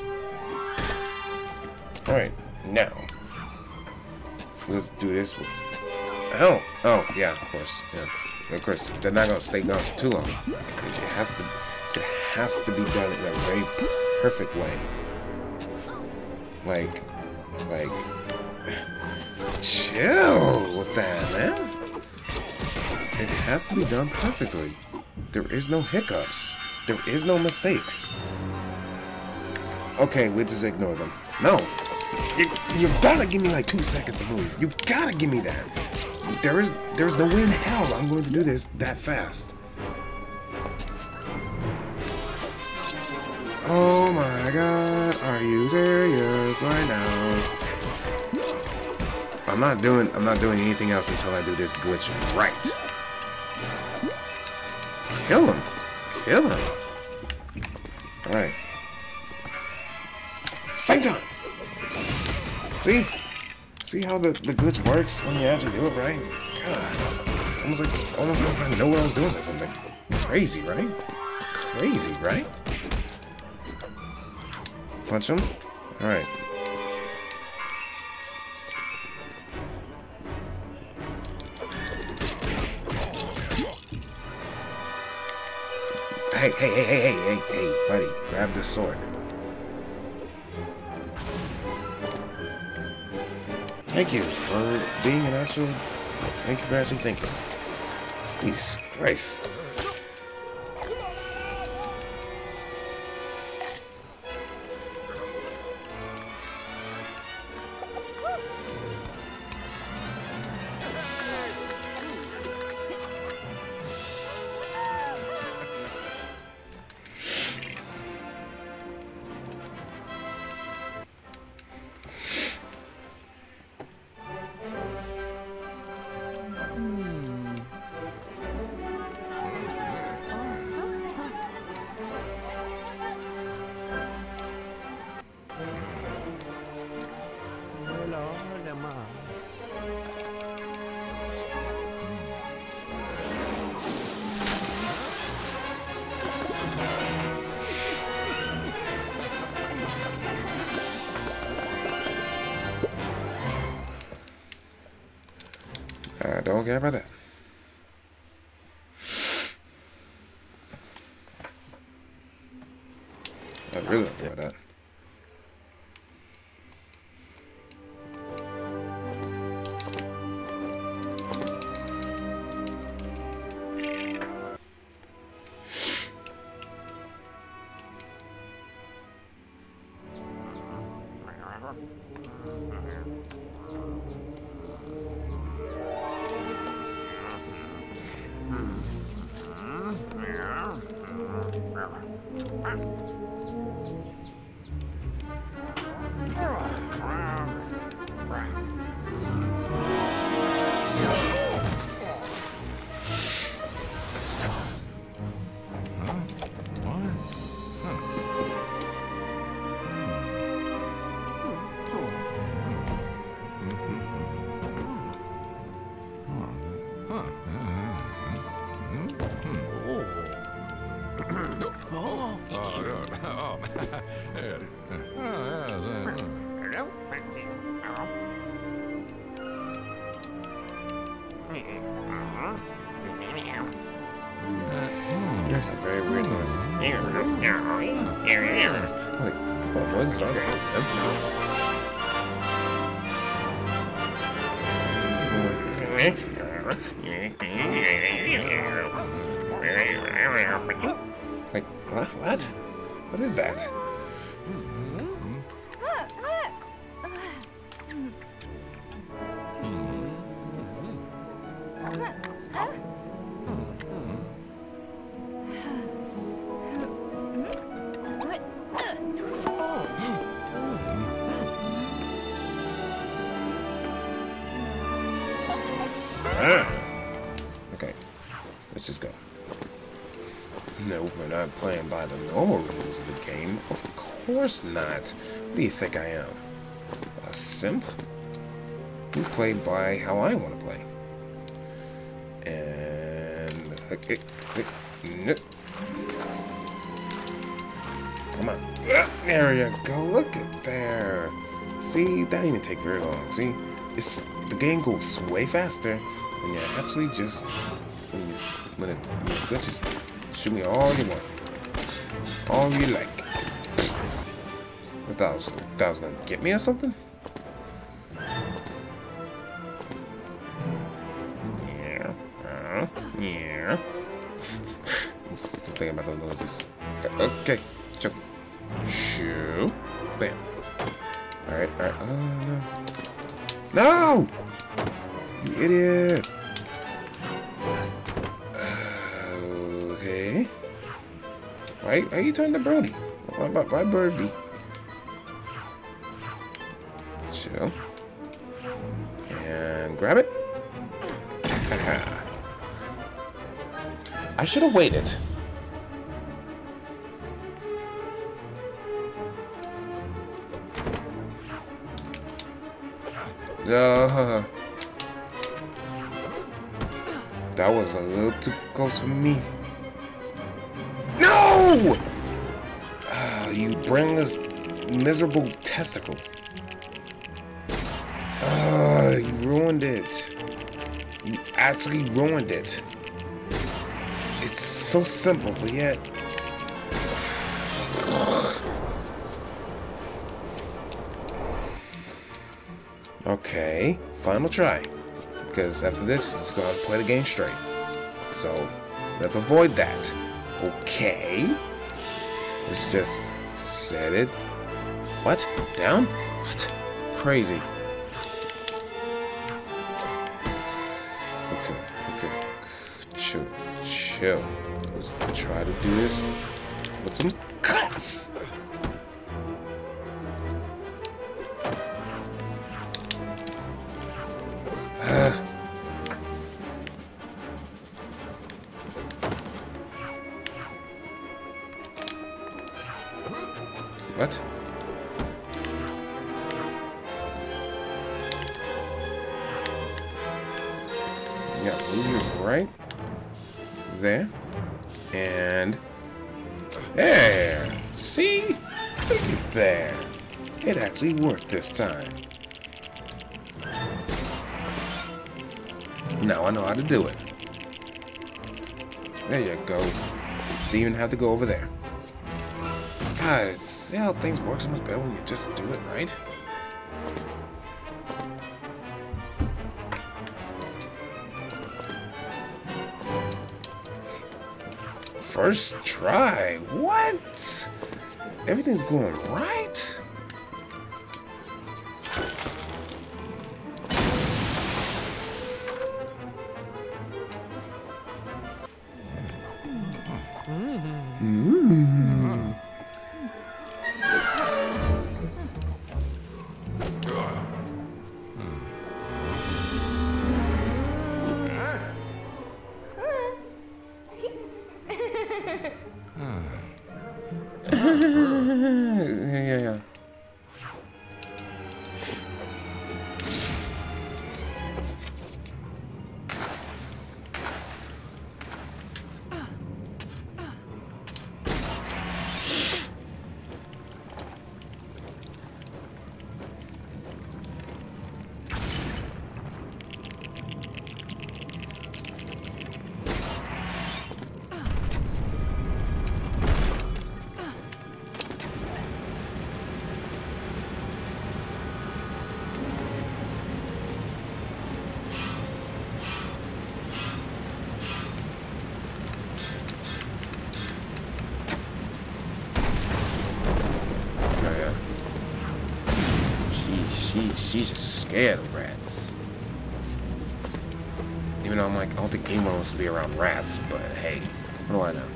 [SPEAKER 1] Alright, now. Let's do this one. Oh, yeah, of course. Yeah. Of course, they're not gonna stay gone for too long. It has to be done in a very perfect way. Like, chill with that, man. It has to be done perfectly. There is no hiccups. There is no mistakes. Okay, we just ignore them. No. You gotta give me like 2 seconds to move. You gotta give me that. There's no way in hell I'm going to do this that fast. Oh my god, are you serious right now? I'm not doing anything else until I do this glitch right. Kill him. Kill him. Alright. Same time. See how the glitch works when you actually do it right? God. Almost like I know what I was doing or something. Crazy, right? Crazy, right? Punch him. Alright. Hey, buddy, grab this sword. Thank you for being an actual... Thank you for actually thinking. Jesus Christ. I don't care about that. I really don't care about that. There's some very weird noises. Wait, what noises are they? Like, what? What is that? Okay, let's just go. No, we're not playing by the normal rules of the game. Of course not. What do you think I am? A simp? We play by how I want to play. And... Come on. There you go. Look at there. See, that didn't even take very long. See, the game goes way faster when you actually just when it glitches. Shoot me all you want, all you like. I thought was gonna get me or something. Yeah. What's the thing about those noises? Okay, shoo, bam. All right. Oh no! No! You idiot! Okay. Why you turning to Brody? Why Birdie? Chill. And grab it. I should have waited. That was a little too close for me. No! You brainless, miserable testicle. You ruined it. You actually ruined it. It's so simple, but yet... Okay, final try. Because after this, it's gonna play the game straight. So, let's avoid that. Okay. Let's just set it. What? Down? What? Crazy. Okay. Chill. Let's try to do this with some cuts. What? Yeah, move you right there. And there. See? Look at there. It actually worked this time. Now I know how to do it. There you go. Didn't even have to go over there. Guys, see how things work so much better when you just do it right? First try? What? Everything's going right? Yeah. She's just scared of rats. Even though I'm like, I don't think anyone wants to be around rats, but hey, what do I know?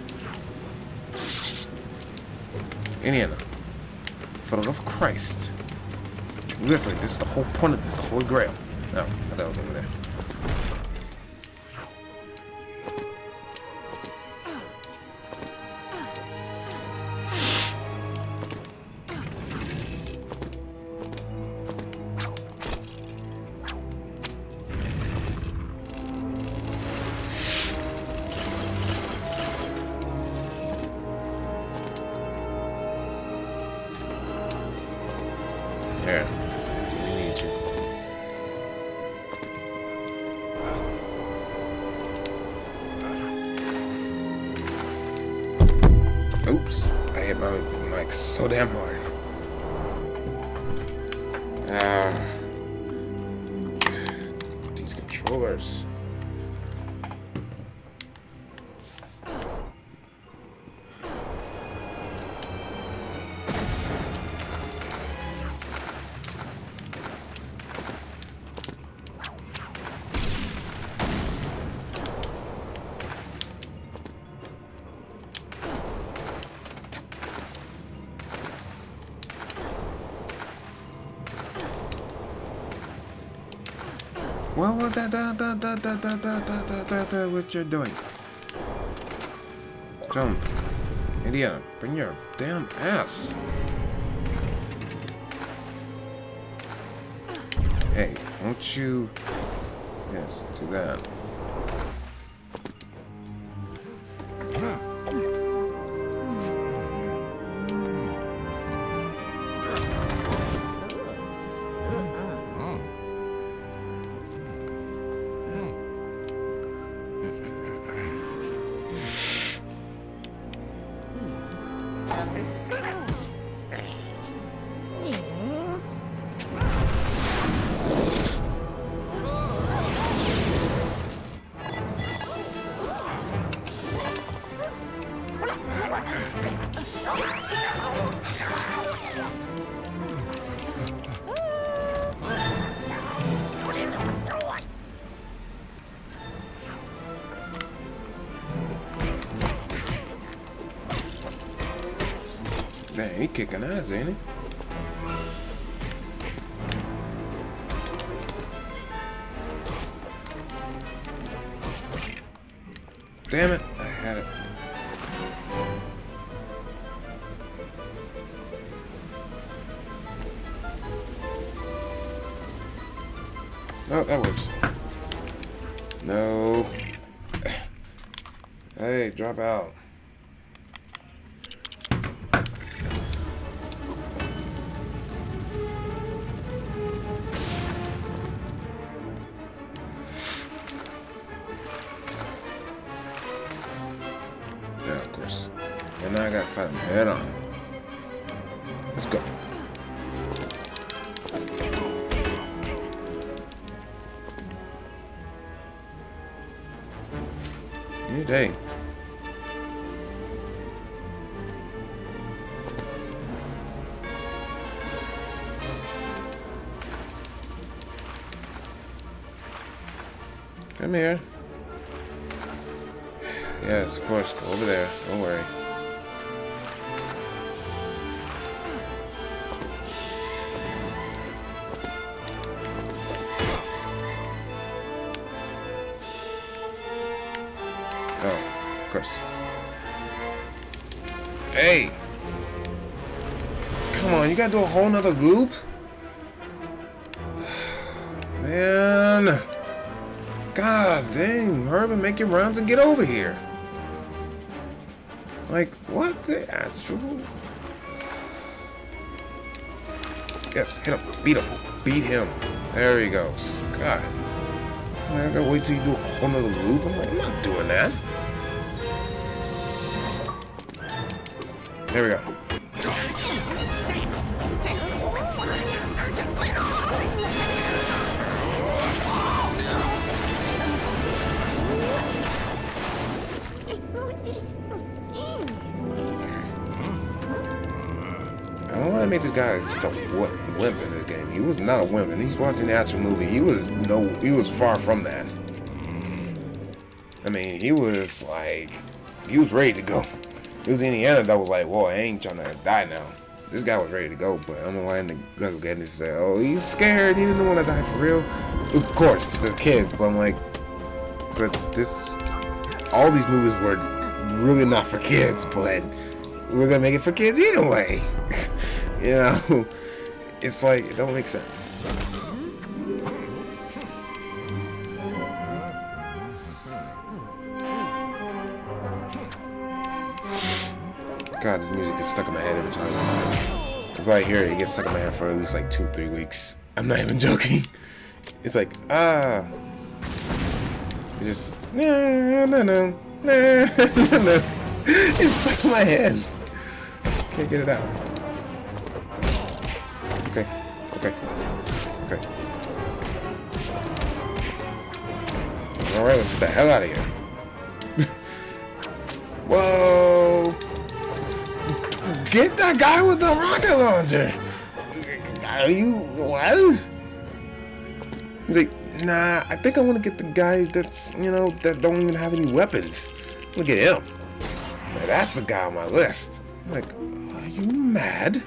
[SPEAKER 1] Indiana, for the love of Christ. Literally, this is the whole point of this, the Holy Grail. No, I thought it was over there. Here, do we need you? Oops, I hit my mic so damn hard. These controllers. Well, what you're doing? Jump. Indiana, bring your damn ass. Hey, won't you... Yes, do that. Dang, he kicking ass, ain't he? Damn it, I had it. Oh, that works. No. Hey, drop out. Yeah, of course. And now I gotta fight him head on. Let's go. New day. Come here. Yes, of course. Go over there. Don't worry. Oh, of course. Hey! Come on, you gotta do a whole nother loop? Man! God dang, hurry and make your rounds and get over here. Like, what the actual? Yes, hit him. Beat him. Beat him. There he goes. God. Man, I gotta wait till you do a whole nother loop. I'm like, I'm not doing that. There we go. I don't want to make this guy such a wimp in this game. He was not a wimp, and he's watching the actual movie. He was far from that. I mean, he was like, he was ready to go. It was Indiana that was like, whoa, I ain't trying to die now. This guy was ready to go, but I'm gonna let him go get and say, oh, he's scared. He didn't want to die for real. Of course, for the kids, but I'm like, but all these movies were really not for kids, but we're gonna make it for kids either way. You know, it's like, it don't make sense. God, this music gets stuck in my head every time. If I hear it, it gets stuck in my head for at least like 2-3 weeks. I'm not even joking. It's like, it's just, no. It's stuck in my head. Can't get it out. Okay. Alright, let's get the hell out of here. Whoa! Get that guy with the rocket launcher! Are you what? He's like, nah, I think I want to get the guy that's, you know, that don't even have any weapons. Look at him. Now, that's the guy on my list. I'm like, are you mad?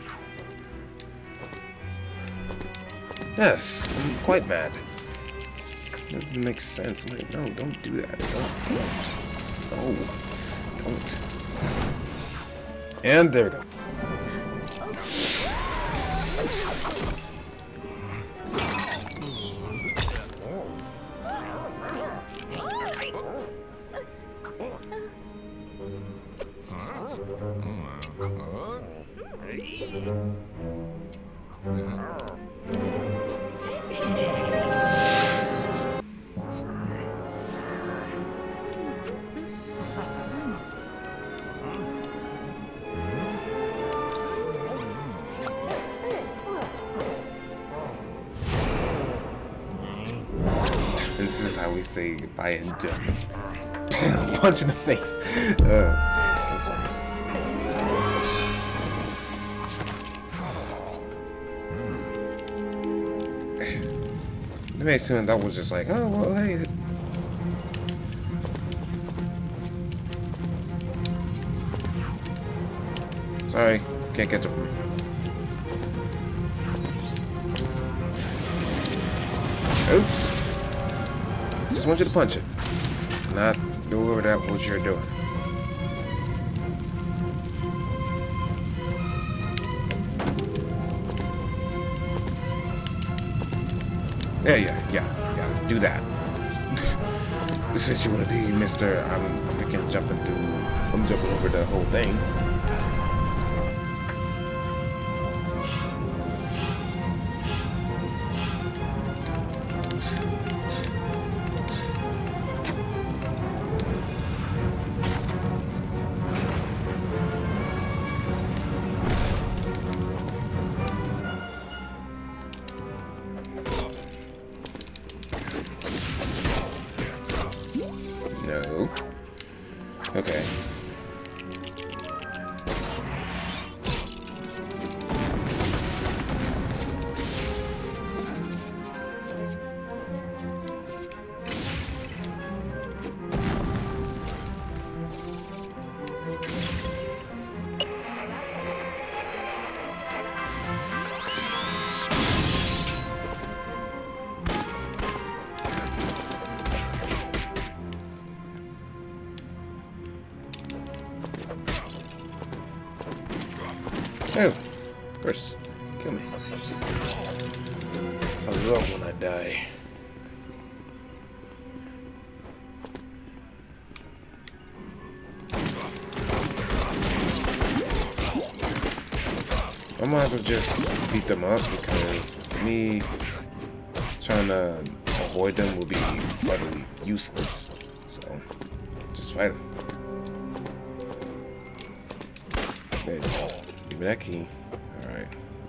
[SPEAKER 1] Yes, I'm quite mad. That doesn't make sense. I'm like, no, don't do that. Don't. And there we go. This is how we say goodbye in German. Punch in the face. That's funny. It makes sense. That was just like, oh well, hey. Sorry, can't catch up. Oops. Just want you to punch it. Not do over that what you're doing. Yeah. do that. Since you want to be Mr. I'm freaking jumping over the whole thing. No. Okay. Oh, first, kill me. I love when I die. I might as well just beat them up because me trying to avoid them will be utterly useless. So, just fight them. There you go. Give me that key. Alright.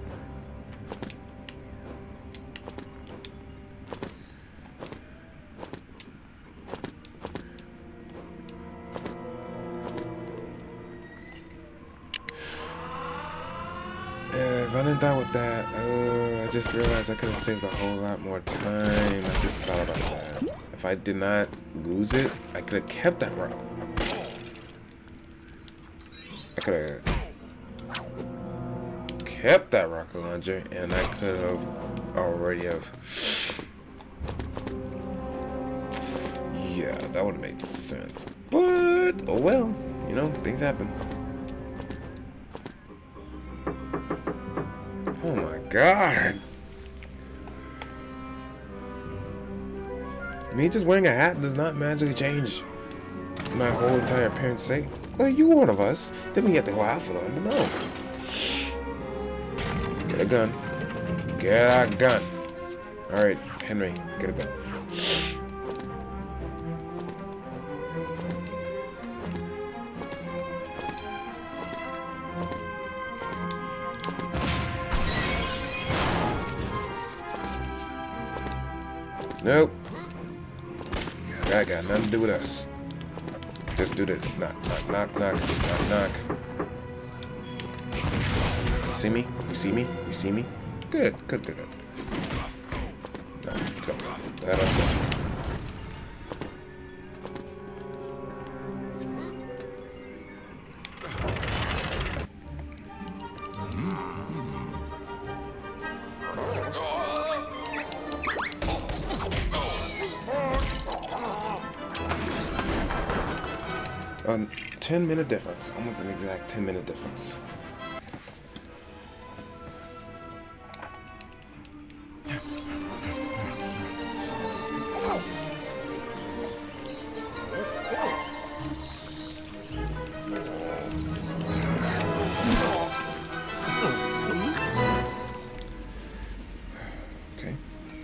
[SPEAKER 1] If I didn't die with that, I just realized I could have saved a whole lot more time. I just thought about that. If I did not lose it, I could have kept that rock. I could have kept that rocket launcher, and I could have already have. Yeah, that would have made sense. But oh well, you know, things happen. Oh my god. Me just wearing a hat does not magically change my whole entire appearance. Say, well, you were one of us. Then we get the whole outfit on, but no. Get a gun. Get a gun. Alright, Henry, get a gun. Nope. That got nothing to do with us. Just do the knock, knock, knock, knock, knock, knock. You see me? You see me? You see me? Good, good, good, good. No, let's go. Let's go. A 10-minute difference, almost an exact 10-minute difference. Okay.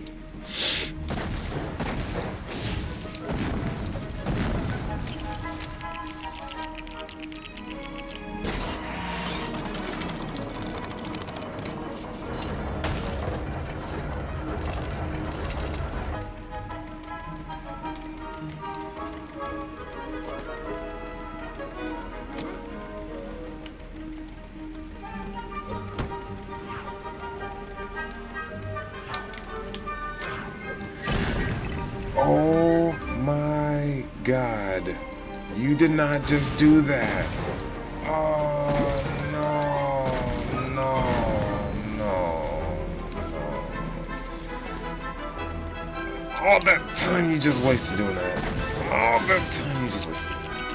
[SPEAKER 1] Oh my god. You did not just do that. Oh no, no, no, no. All that time you just wasted doing that. All that time you just wasted.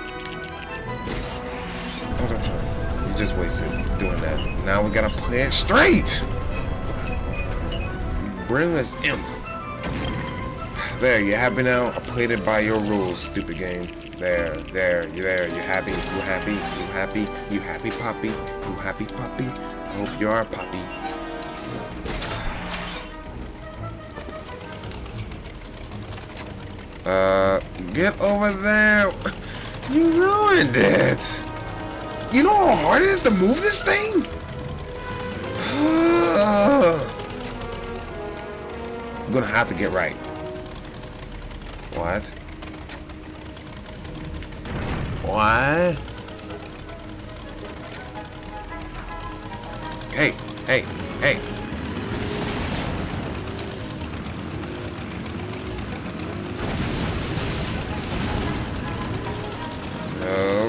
[SPEAKER 1] All that time you just wasted doing that. Now we gotta play it straight. Brainless imp. There, you happy now? I played it by your rules, stupid game. There, you happy, you happy, you happy, you happy, Poppy, you happy, Poppy. I hope you are, Poppy. Get over there. You ruined it. You know how hard it is to move this thing? I'm gonna have to get right. What? What? Hey, hey, hey. No.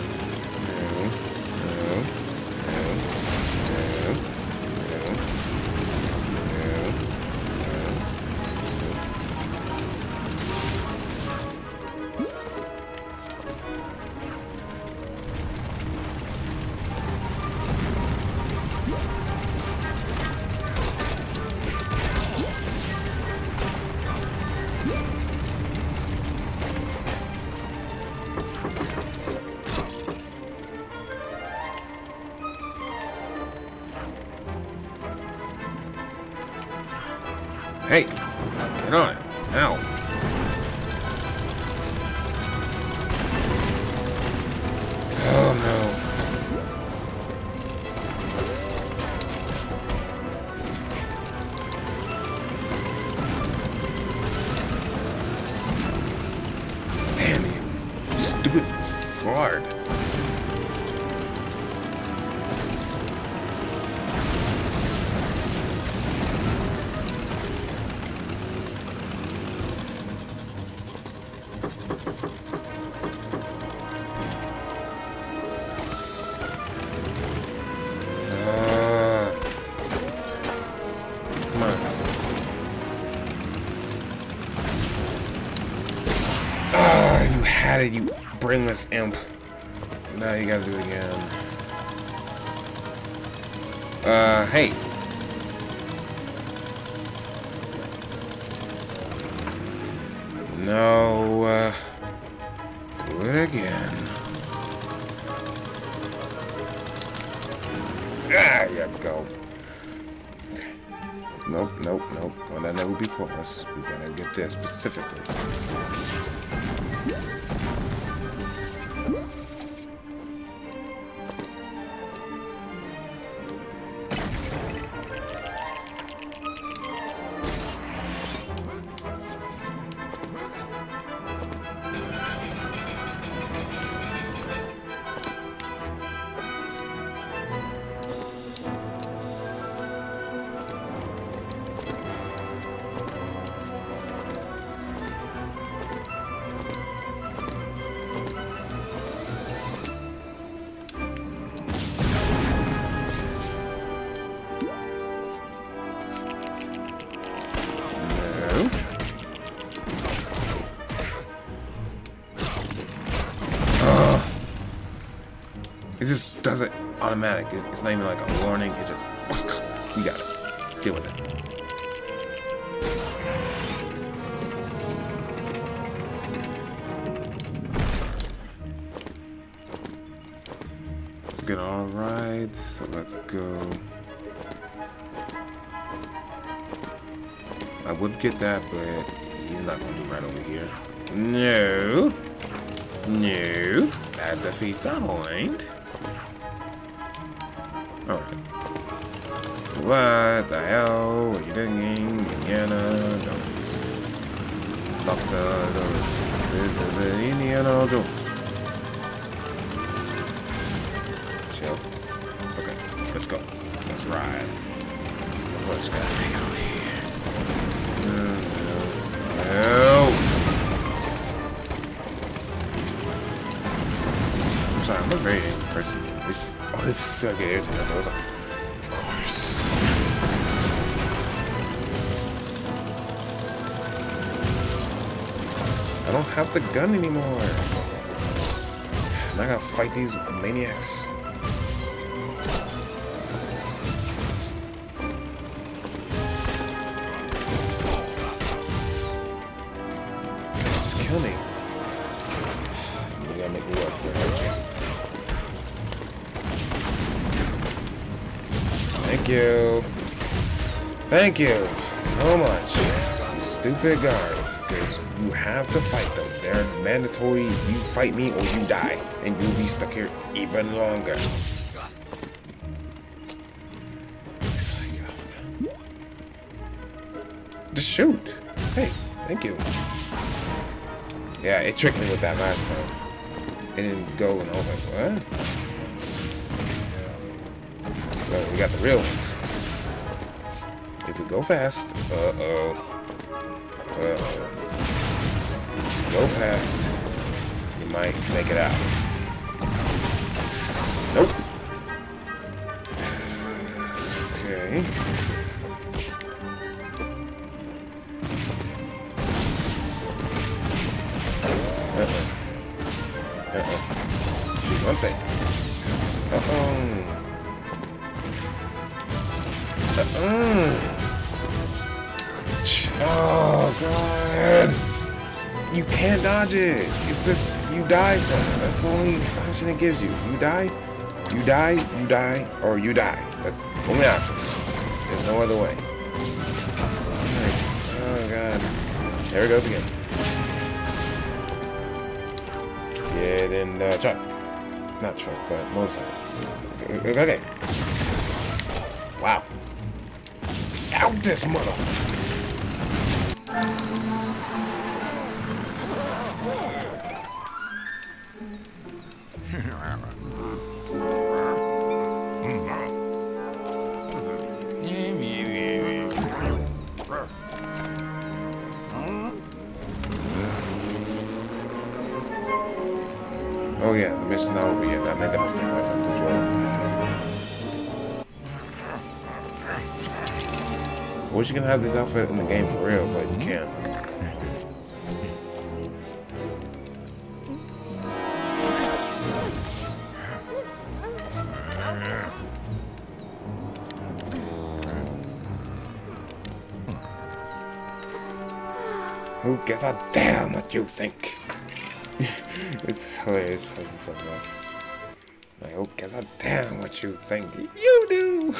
[SPEAKER 1] Hey, get on it. Ow. Oh no. Damn you, stupid fart. You had it, you brainless imp. Now you gotta do it again. Hey. No, do it again. There you go. Okay. Nope. Well, that would be pointless. We gotta get there specifically. It just does it automatic. It's not even like a warning. It's just, you got it. Deal with it. Let's get all right. So let's go. I would get that, but he's not gonna be right over here. No. No. That defeats that point. Alright. What the hell are you doing, Indiana Jones? Dr. Jones. This is Indiana Jones. Chill. Okay, let's go. Let's ride. What's got me out here? No. I'm sorry, I'm a very angry person. Oh, this is so good. Of course. I don't have the gun anymore. And I gotta fight these maniacs. gotta make me work for it. Thank you. Thank you so much. You stupid guards. Because you have to fight them. They're mandatory. You fight me or you die. And you'll be stuck here even longer. Just shoot. Hey, thank you. Yeah, it tricked me with that last time. It didn't go and I was like, what? Well, we got the real ones. If we go fast, go fast, you might make it out. Nope. Okay. Shoot one thing. Oh god. You can't dodge it. It's just you die from it. That's the only option it gives you. You die, you die, you die, or you die. That's the only options. There's no other way. Oh god. There it goes again. Get in the truck. Not truck, but motorcycle. Okay. Wow. Out this mother. Oh yeah, the mission's not over yet. I made that mistake last time as well. I wish you can have this outfit in the game for real, but you can't. Who gives a damn what you think? It's hilarious. Like, who gives a damn what you think? You do!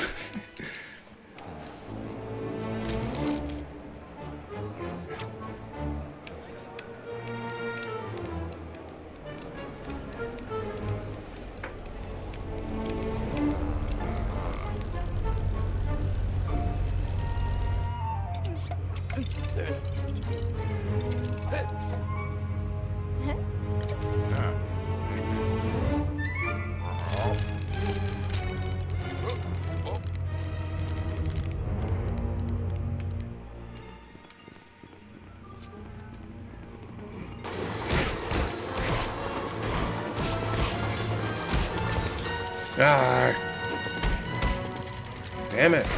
[SPEAKER 1] Ah, damn it.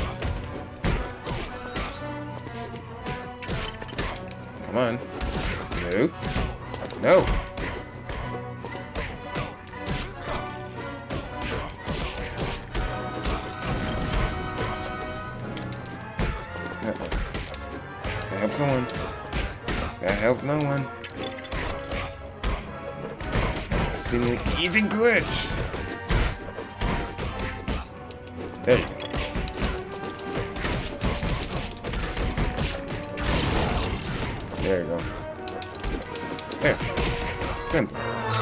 [SPEAKER 1] Come on. No. No. That helps no one. That helps no one. A seemingly easy glitch. There you go. There you go. There. Simple.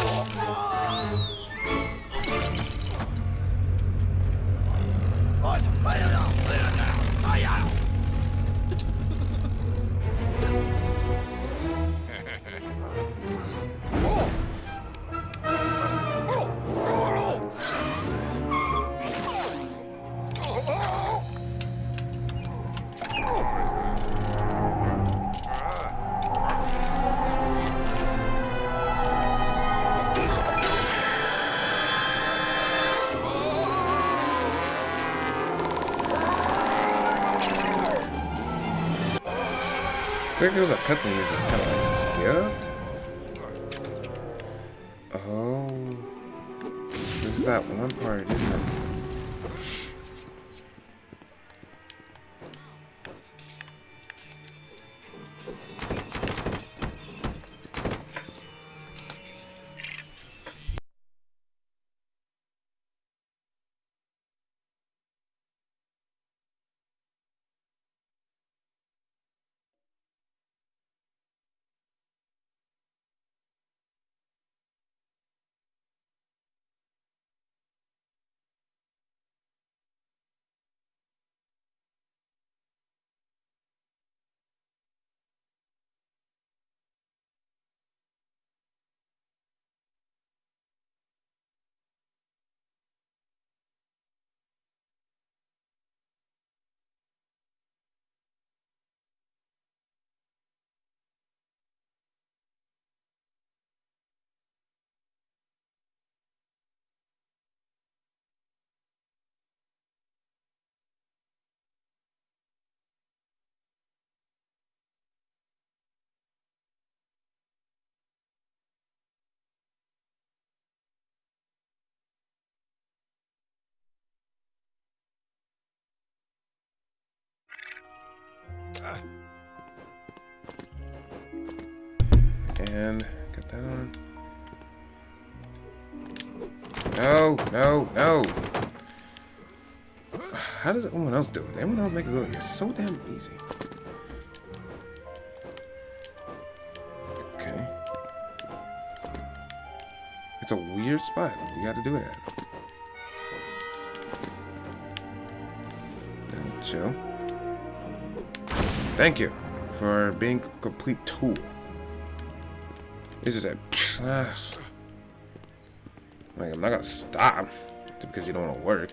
[SPEAKER 1] I think there was a cutscene you just kind of like skipped. Oh, this is that one part, isn't it? And get that on. No, no, no. How does everyone else do it? Everyone else make it look like it's so damn easy. Okay. It's a weird spot. You gotta do it at. Now, chill. Thank you for being a complete tool. This is a... Like, I'm not gonna stop just because you don't want to work.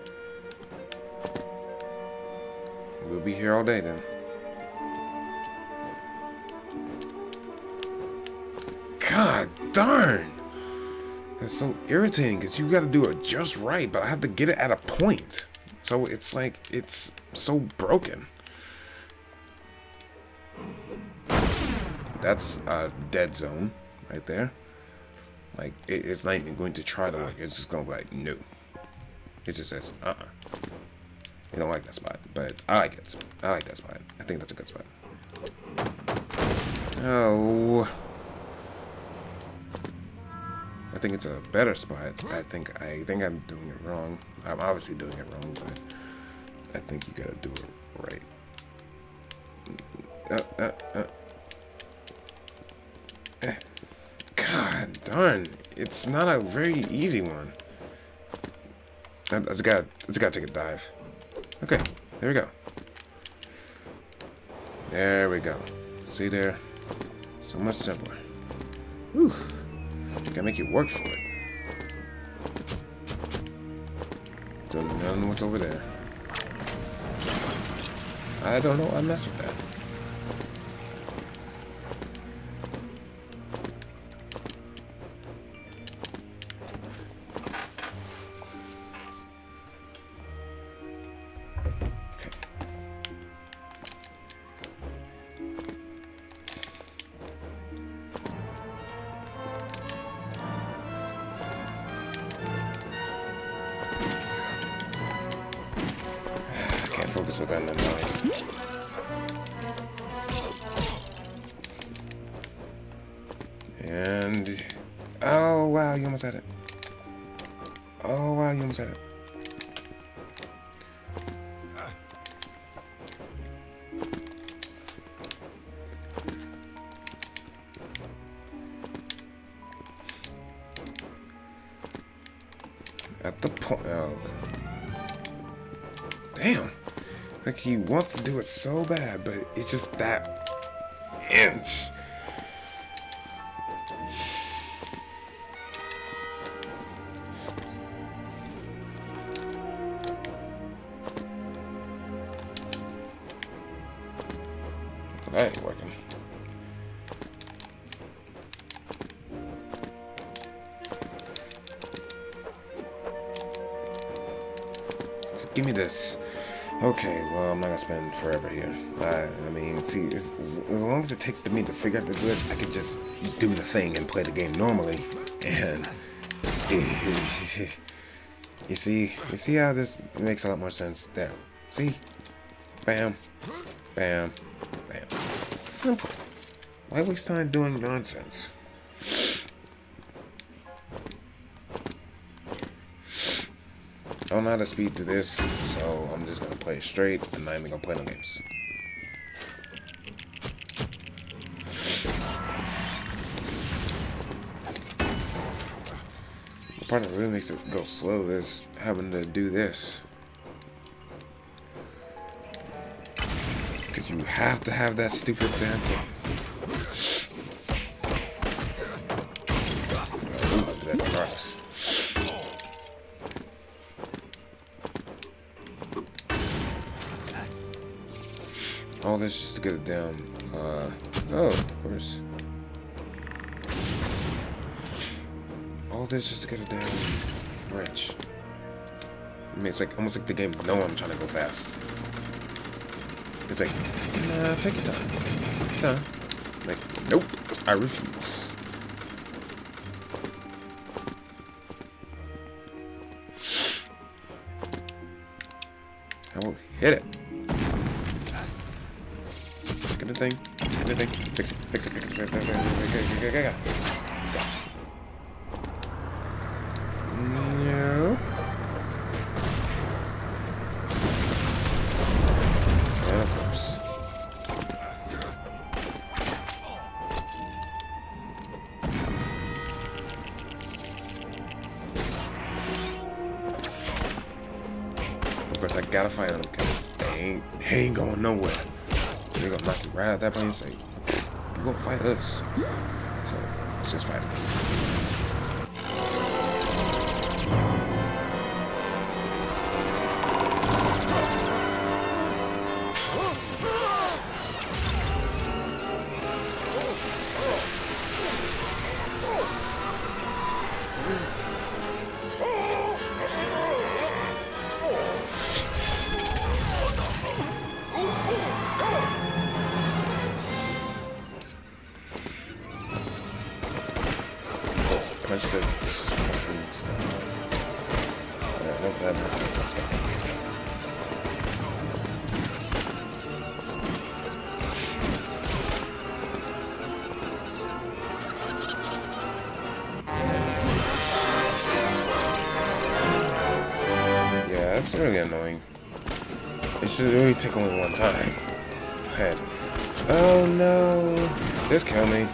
[SPEAKER 1] We'll be here all day then. God darn! That's so irritating because you gotta do it just right, but I have to get it at a point. So it's like, it's so broken. That's a dead zone right there. Like, it's not even going to try to work. It's just going to be like, no. It just says, You don't like that spot, but I like it. I like that spot. I think that's a good spot. Oh. I think it's a better spot. I think I'm doing it wrong. I'm obviously doing it wrong, but I think you gotta do it right. God darn, it's not a very easy one. I just gotta take a dive. Okay, there we go. There we go. See there? So much simpler. Whew. Gotta make you work for it. Don't know what's over there. I don't know. I mess with that. Focus with that in mind. And oh wow, you almost had it. Oh wow, you almost had it. At the point. Oh. Damn. Like, he wants to do it so bad, but it's just that inch. That ain't working. So give me this. Okay, well, I'm not gonna spend forever here. I mean, see, as long as it takes me to figure out the glitch, I can just do the thing and play the game normally. And you see how this makes a lot more sense there. See, bam, bam, bam. Simple. Why waste time doing nonsense? I don't know how to speed through this, so I'm just gonna play it straight and not even gonna play no games. The part that really makes it go slow is having to do this. Because you have to have that stupid damn thing. That regardless. All this just to get it down. Oh, of course. All this just to get it down. Branch. I mean, it's like almost like the game know I'm trying to go fast. It's like, nah, take your time. Take your time. Like, nope, I refuse. I will hit it. Look at the thing. Fix it. Fix it. Okay. No. And of course. Of course, I gotta fight them because they ain't going nowhere. They're gonna knock you right out that point and say, "You gonna fight us?" So let's just fight them. Punch the fucking stuff. Alright, enough of that nonsense. Let's go. Yeah, that's really annoying. It should really take only one time. But, oh no. Just kill me.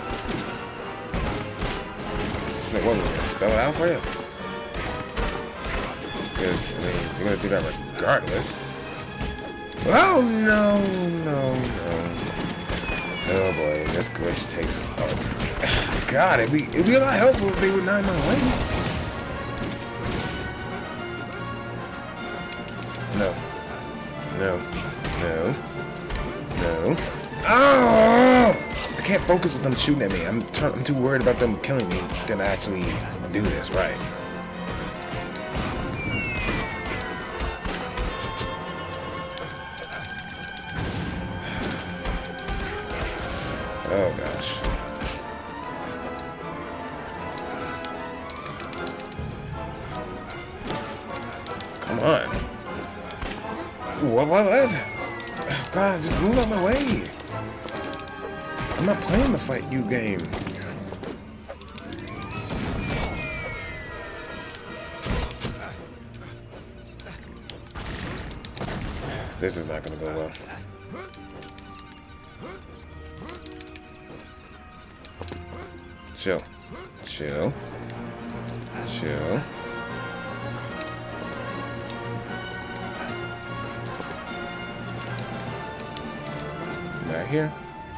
[SPEAKER 1] Wait, what was it? Spell it out for you? Because, I mean, you're gonna do that regardless. Oh, no. Oh, boy, this glitch takes... Oh, God, it'd be a lot helpful if they would not in my way. No. Oh! I can't focus with them shooting at me. I'm too worried about them killing me than I actually do this right. Oh gosh. Come on. What? God, just move out my way. I'm not playing the fight you game. This is not gonna go well. Chill. Right here.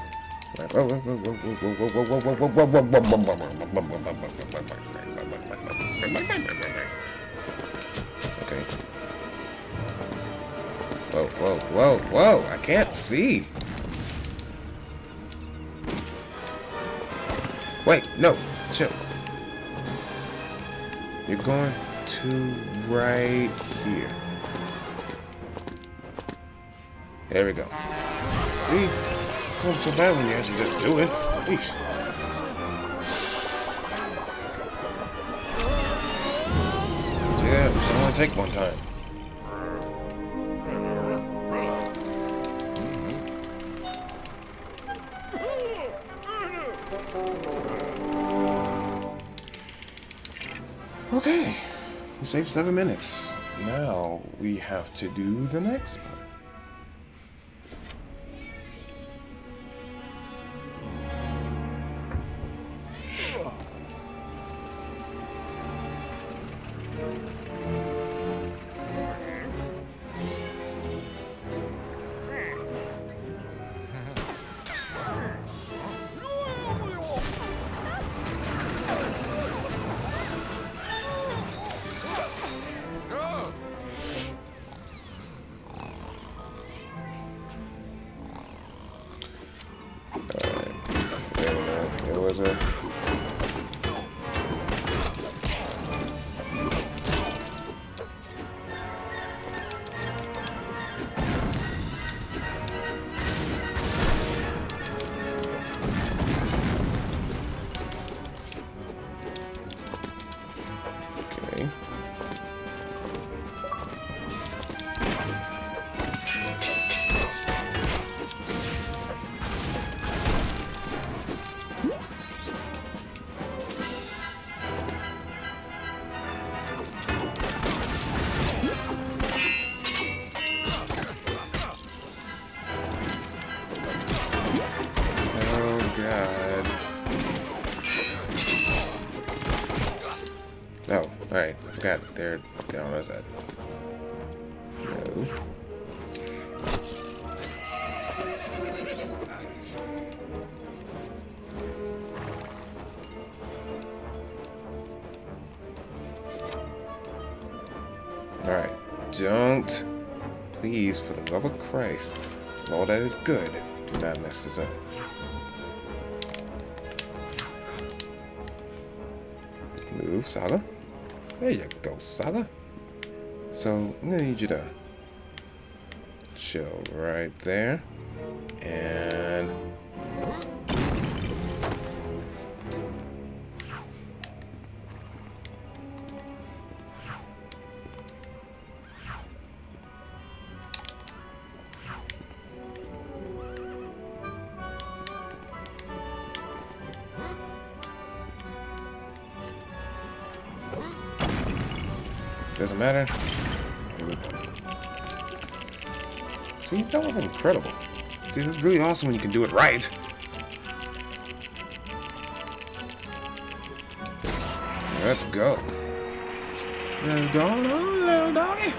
[SPEAKER 1] Okay. Whoa. I can't see. Wait, no. Chill. You're going to right here. There we go. See? It wasn't so bad when you actually just do it. Please. Yeah, it should only take one time. Okay. We saved 7 minutes. Now we have to do the next part. Oh, alright. I forgot. They're on that side. No. Alright. Don't. Please, for the love of Christ, all that is good, do not mess this up. Move, Saga. There you go, Saga. So, I'm gonna need you to chill right there. And... doesn't matter. See, that was incredible. See, that's really awesome when you can do it right. Let's go. What's going on, little doggy?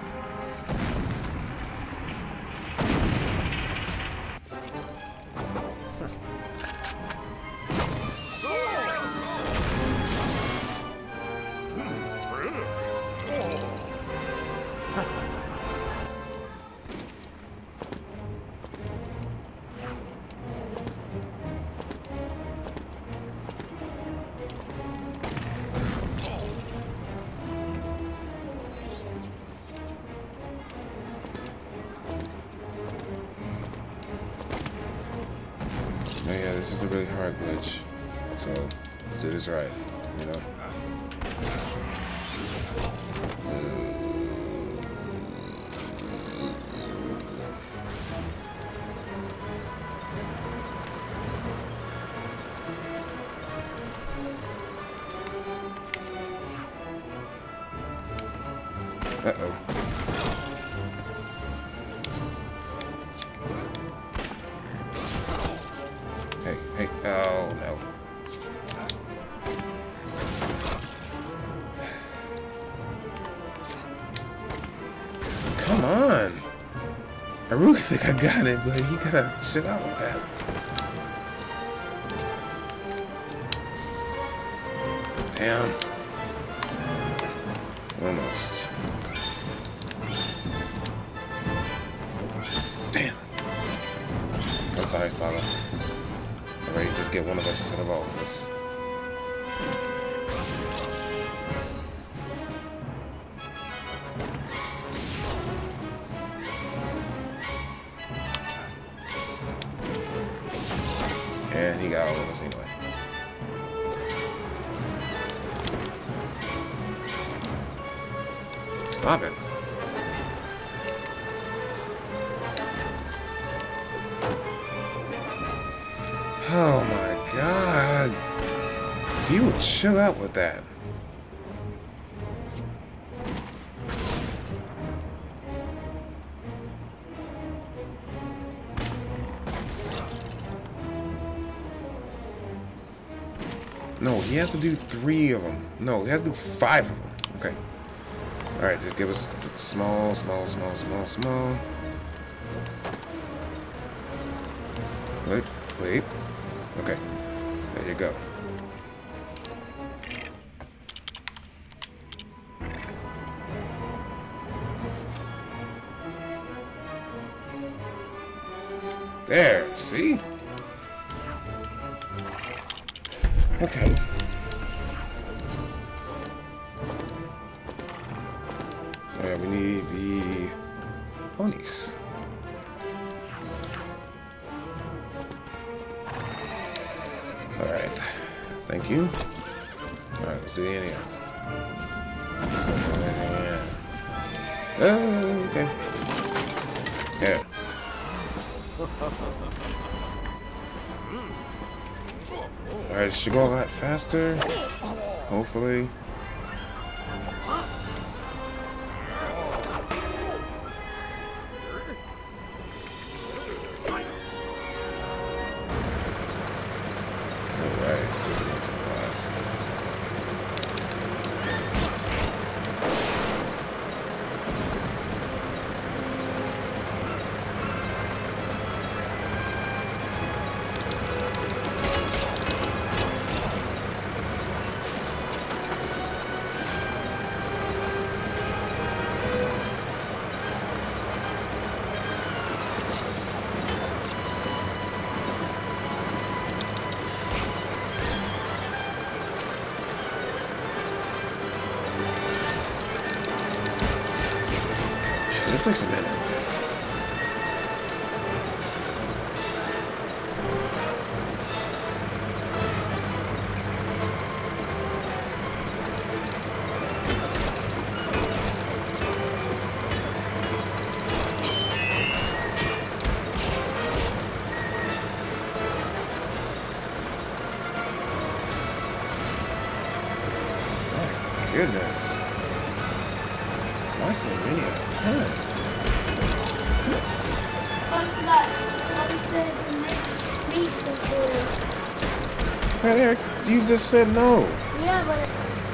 [SPEAKER 1] Oh yeah, this is a really hard glitch, so let's do this right, you know? Uh-oh. Hey, oh no. Come on. I really think I got it, but you gotta chill out with that. Damn. Almost. Damn. I'm sorry, Saga. Alright, just get one of us instead of all of us. And he got all of us anyway. Stop it. Oh my god. You would chill out with that. No, he has to do 3 of them. No, he has to do 5 of them. Okay. Alright, just give us small. Wait. Okay. There you go. There, see? Okay. Alright, we need the ponies. Alright. Thank you. Alright, let's do the Indian. Oh, okay. Yeah. Alright, it should go a lot faster. Hopefully. Alright, this is gonna take a while. this takes a minute. Goodness. Why so many at a time?
[SPEAKER 2] I forgot. I said to make me some cereal.
[SPEAKER 1] But Eric, you just said no.
[SPEAKER 2] Yeah, but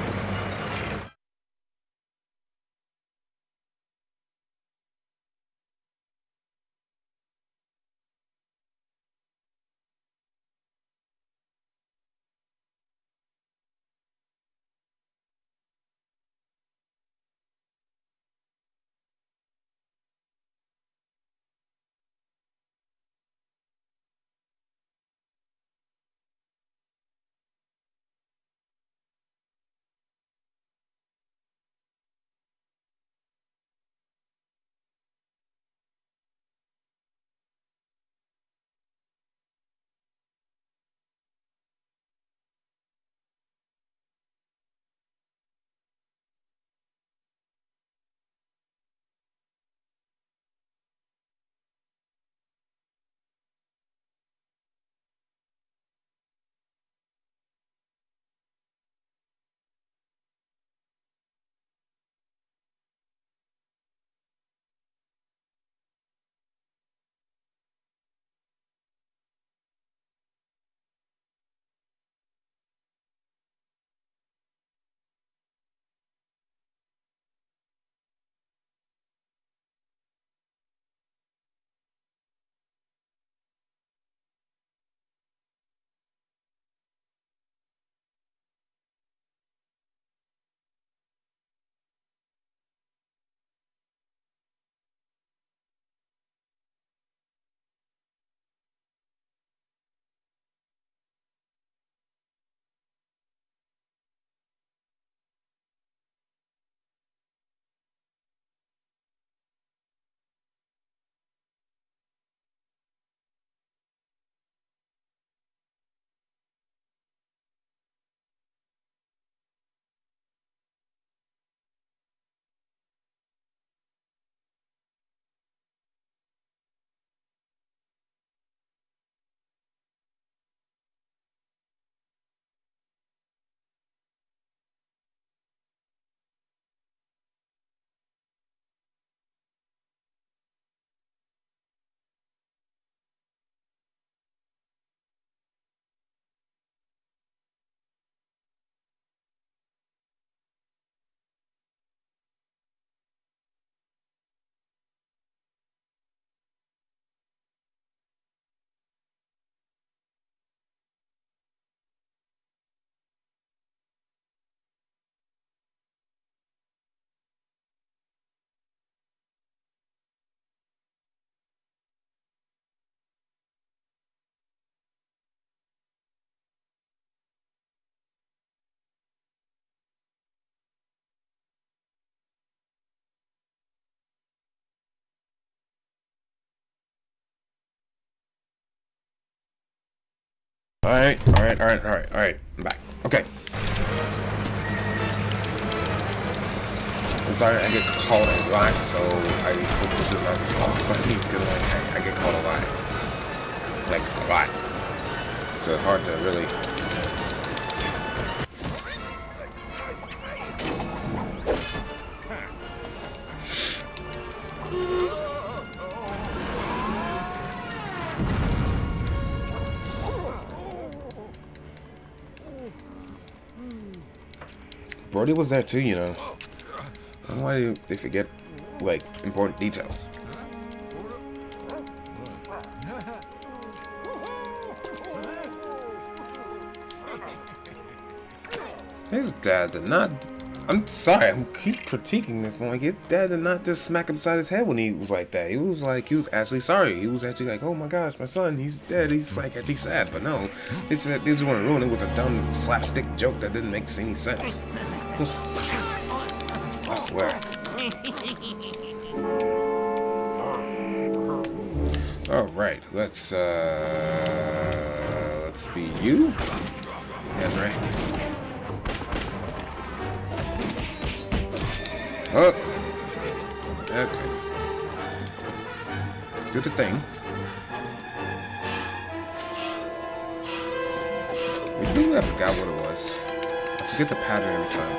[SPEAKER 1] Alright. I'm back. Okay. I'm sorry, I get called a lot, so I hope this is not disqualify me because I get called a lot. Like, a lot. So it's hard to really... Brody was there too, you know. Why do they forget, like, important details? His dad did not... I'm sorry, I keep critiquing this, but like, his dad did not just smack him beside his head when he was like that. He was actually sorry. He was actually like, oh my gosh, my son, he's dead. He's like actually sad, but no. They just want to ruin it with a dumb slapstick joke that didn't make any sense. I swear. All right, let's be you, Henry. Oh, okay. Do the thing. I forgot what it was. I forget the pattern every time.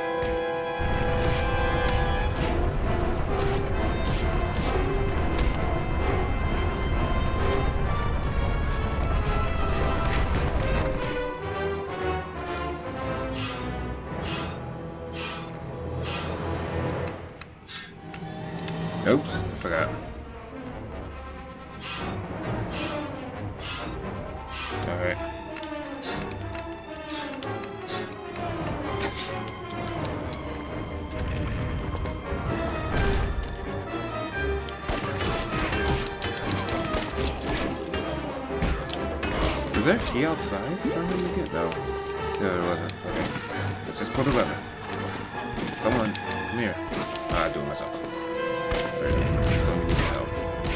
[SPEAKER 1] Oops, I forgot. Alright. Is there a key outside for him to get? No. No, there wasn't. Okay. Let's just pull the lever. Someone, come here. Ah, I do it myself. There you go. Let me need help.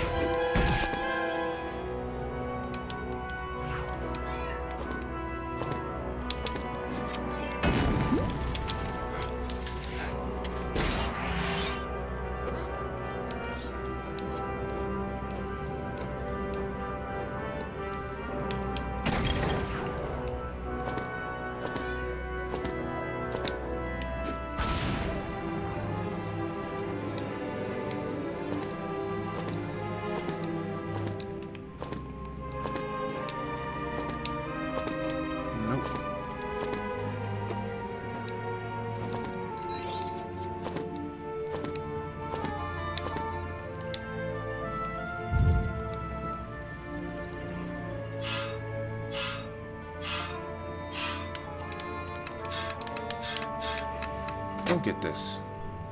[SPEAKER 1] Don't get this.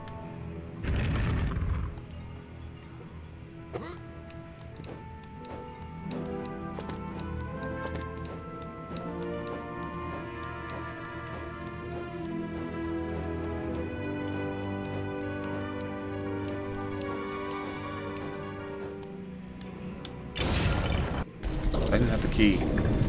[SPEAKER 1] I didn't have the key.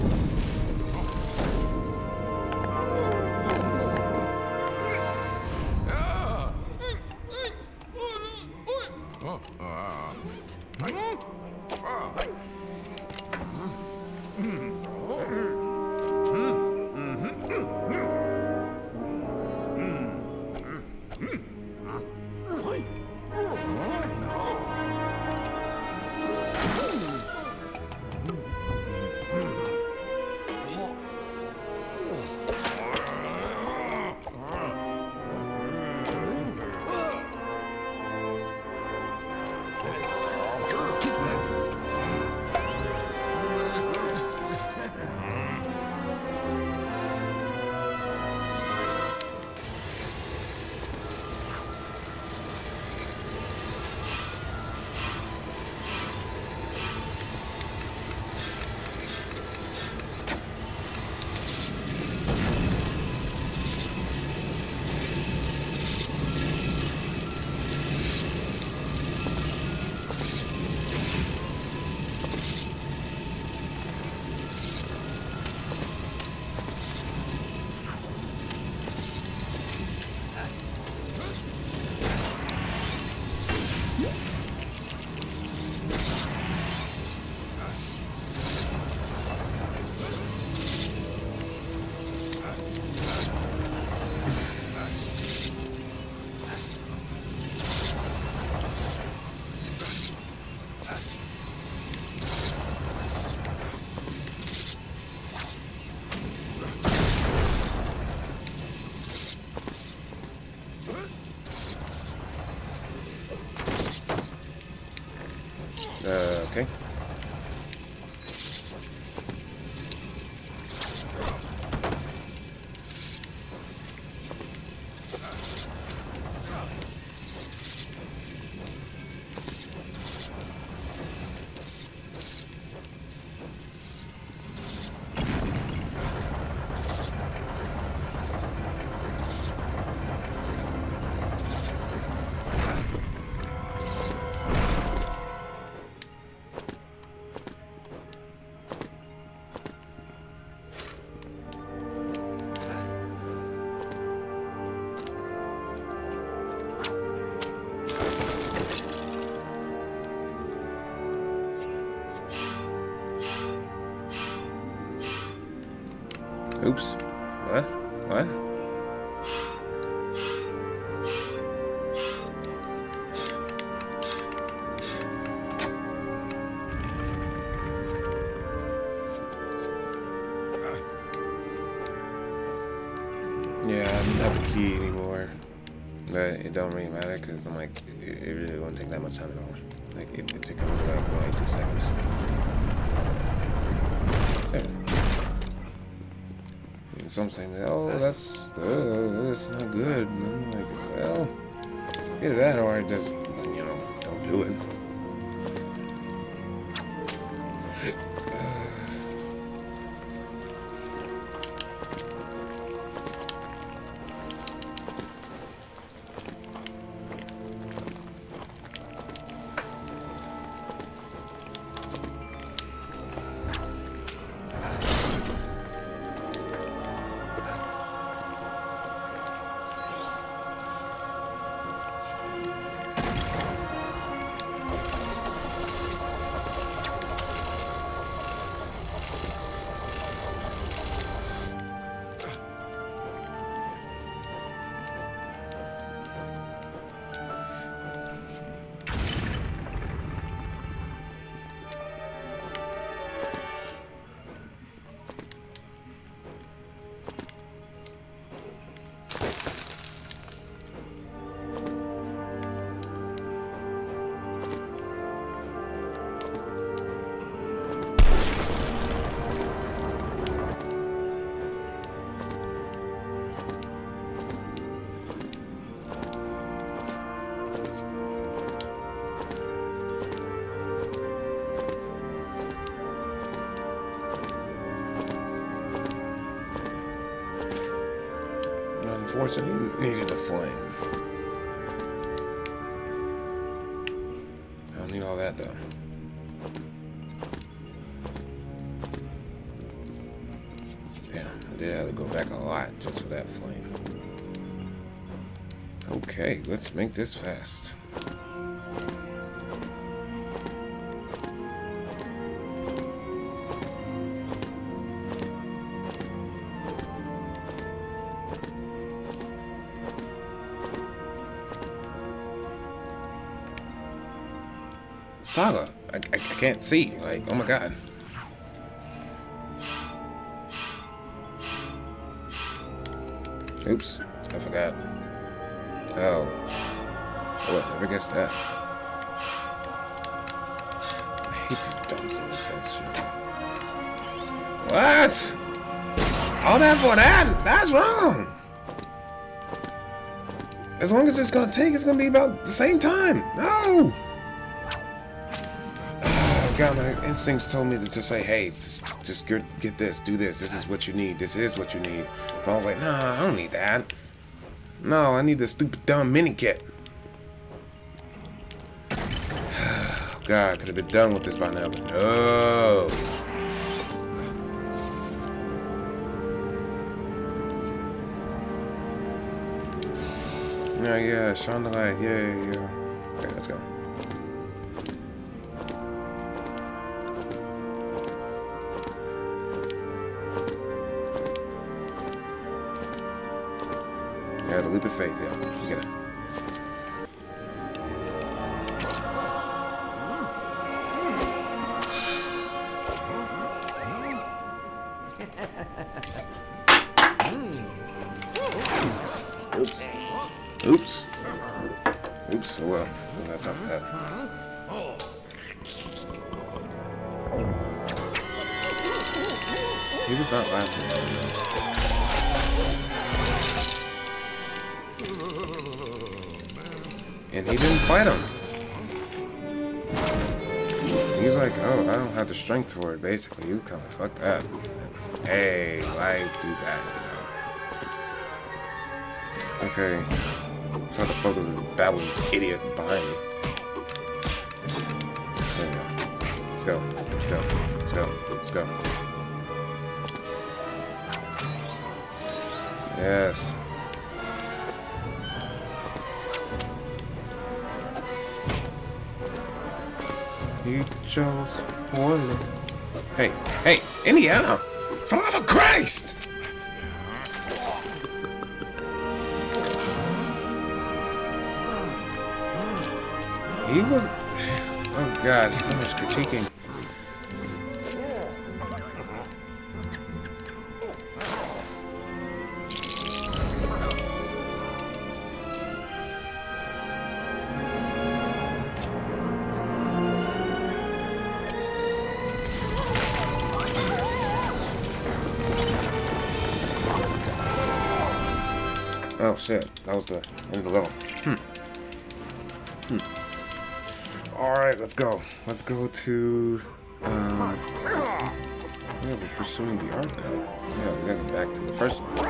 [SPEAKER 1] Okay. Oops. What? What? Yeah, I don't have the key anymore. But it don't really matter because I'm like, it really won't take that much time at all. Like, it took like only 2 seconds. There. So I'm saying, oh, that's not good. And I'm like, well, either that or just, you know, don't do it. Unfortunately, needed a flame. I don't need all that though. Yeah, I did have to go back a lot just for that flame. Okay, let's make this fast. Saga, I can't see. Like, oh my god. Oops, I forgot. Oh. Oh, I never guessed that. I hate these dumb sense shit. What? All that for that? That's wrong. As long as it's gonna take, it's gonna be about the same time. No! God, my instincts told me to just say, hey, just get this, do this. This is what you need. This is what you need. But I was like, nah, I don't need that. No, I need this stupid dumb mini kit. God, could have been done with this by now, but no. Yeah, chandelier, yeah. Okay, let's go. Yeah, the leap of faith, yeah. You get it. Oops. Oops. Oops. Oh well. I'm not talking about that. He was not laughing. And he didn't fight him. He's like, oh, I don't have the strength for it, basically. You kind of fucked up. Hey, why do that? Okay. So I have to focus on the babbling idiot behind me. There we go. Let's go. Let's go. Let's go. Let's go. Yes. He chose poorly. Hey, Indiana! For the love of Christ! He was... Oh god, so much critiquing. Oh shit, that was the end of the level. Alright, let's go. Let's go to... yeah, we're pursuing the art now. Yeah, we gotta go back to the first one.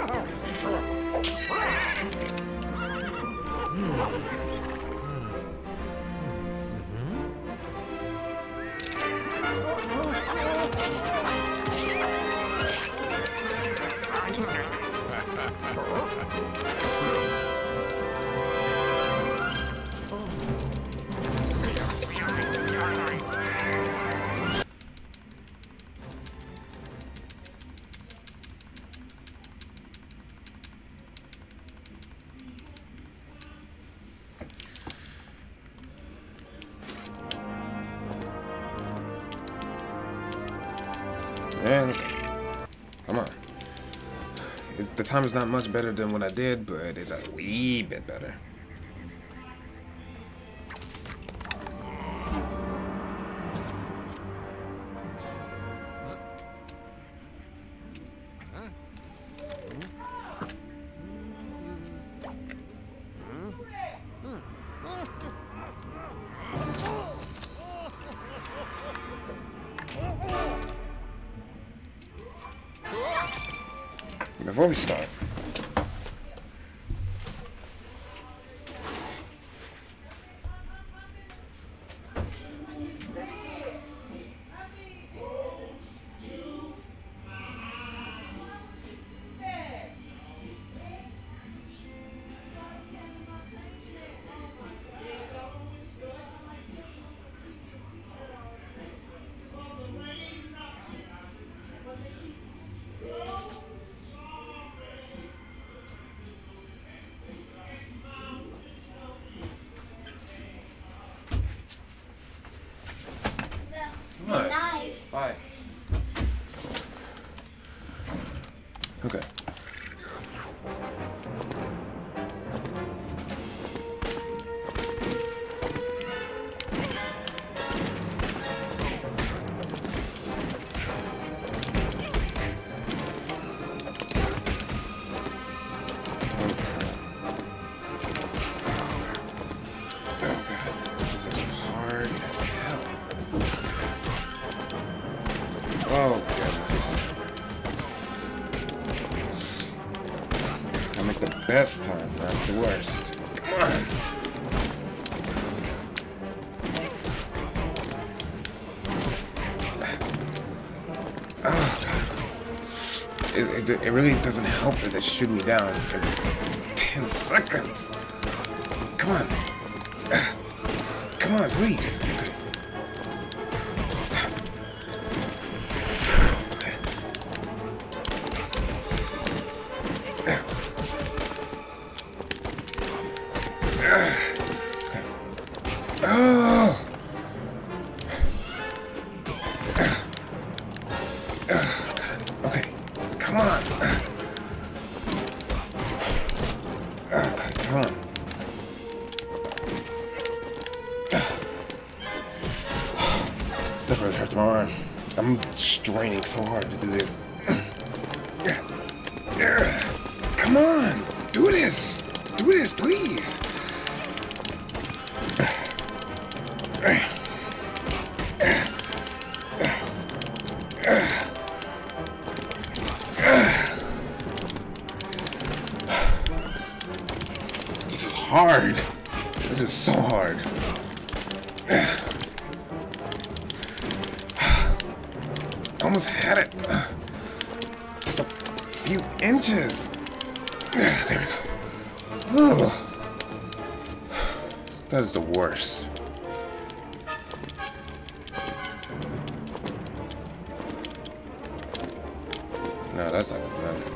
[SPEAKER 1] Man, come on. The time is not much better than what I did, but it's a wee bit better. Before we start, Bye. Okay. Oh, goodness. I make the best time, not the worst. Come on. Oh, God. It really doesn't help that they shoot me down every 10 seconds. Come on. Come on, please. Okay. Oh! Okay, come on. Okay, come on. That really hurts my arm. I'm straining so hard to do this. Come on, do this. Do this, please. This is hard. This is so hard. I almost had it. Just a few inches. There we go. Oh. That is the worst. No, that's not gonna matter.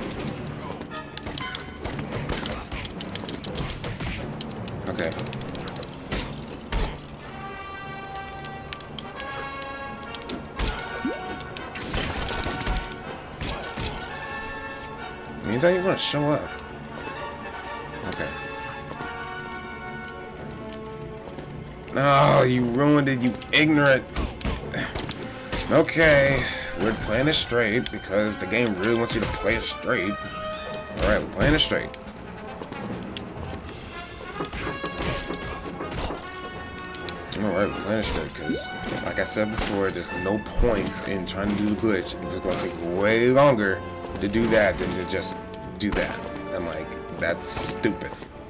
[SPEAKER 1] Okay. Anytime you want to show up. Okay. No, you ruined it, you ignorant. Okay, we're playing it straight because the game really wants you to play it straight. Alright, we're playing it straight. Alright, we're playing it straight because, like I said before, there's no point in trying to do the glitch. It's going to take way longer to do that than to just do that. I'm like, that's stupid.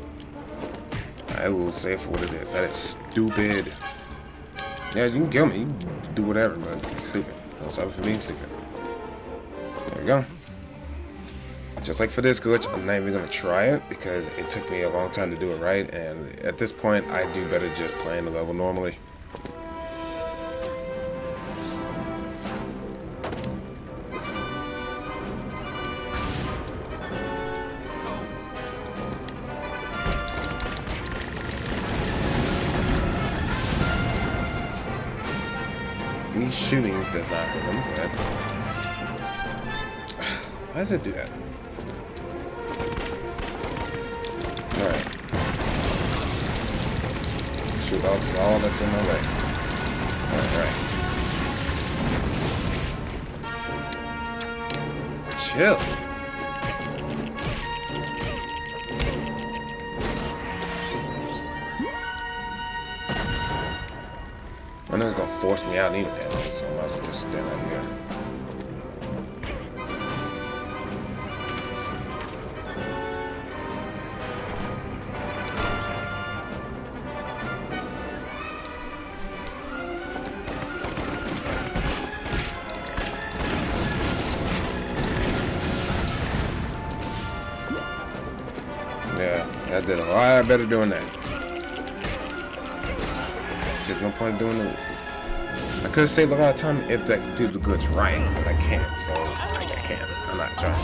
[SPEAKER 1] I will say it for what it is. That is stupid. Yeah, you can kill me. You can do whatever, but it's stupid. Don't stop it from being stupid. There we go. Just like for this glitch, I'm not even going to try it because it took me a long time to do it right. And at this point, I do better just playing the level normally. Me shooting does not hurt him, but why does it do that? Alright. Shoot, that's all that's in my way. Alright. Chill. I know it's gonna force me out anyway, so I might as well just stand out here. Yeah, that did a lot better doing that. There's no point in doing it. I could have saved a lot of time if I do the glitch right, but I can't, so I can't. I'm not trying.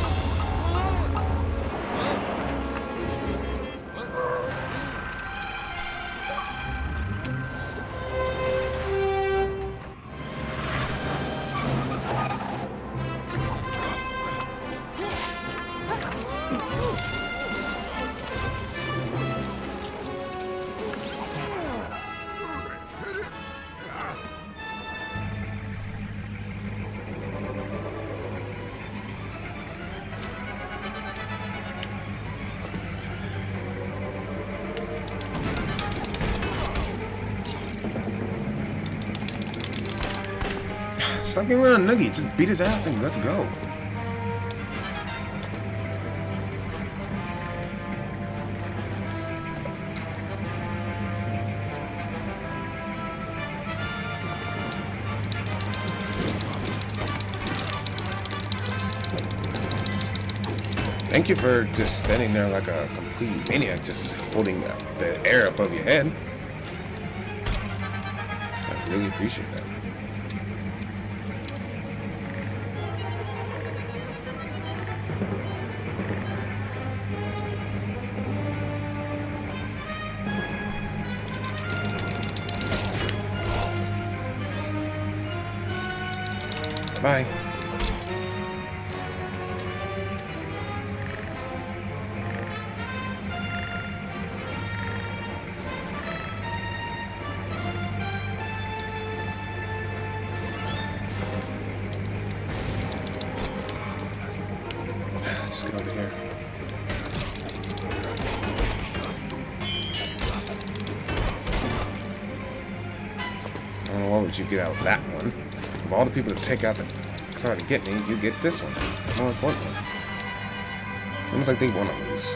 [SPEAKER 1] Stop getting around Noogie. Just beat his ass and let's go. Thank you for just standing there like a complete maniac, just holding the air above your head. I really appreciate that. Bye. Let's get over here. I don't know, what would you get out of that one? Of all the people to take out the car to get me, you get this one. More important one. Almost like they want to lose.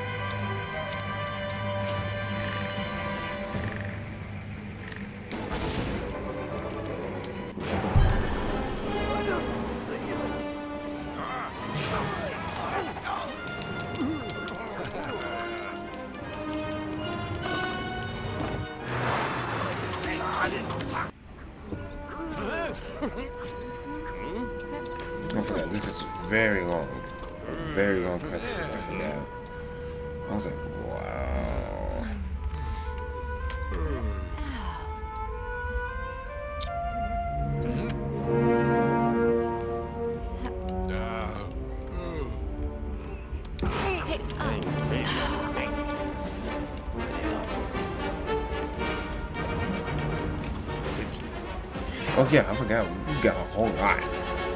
[SPEAKER 1] I forgot, this is very long. A very long cutscene, I forgot. I was like, wow. Oh yeah, I forgot. We got a whole lot.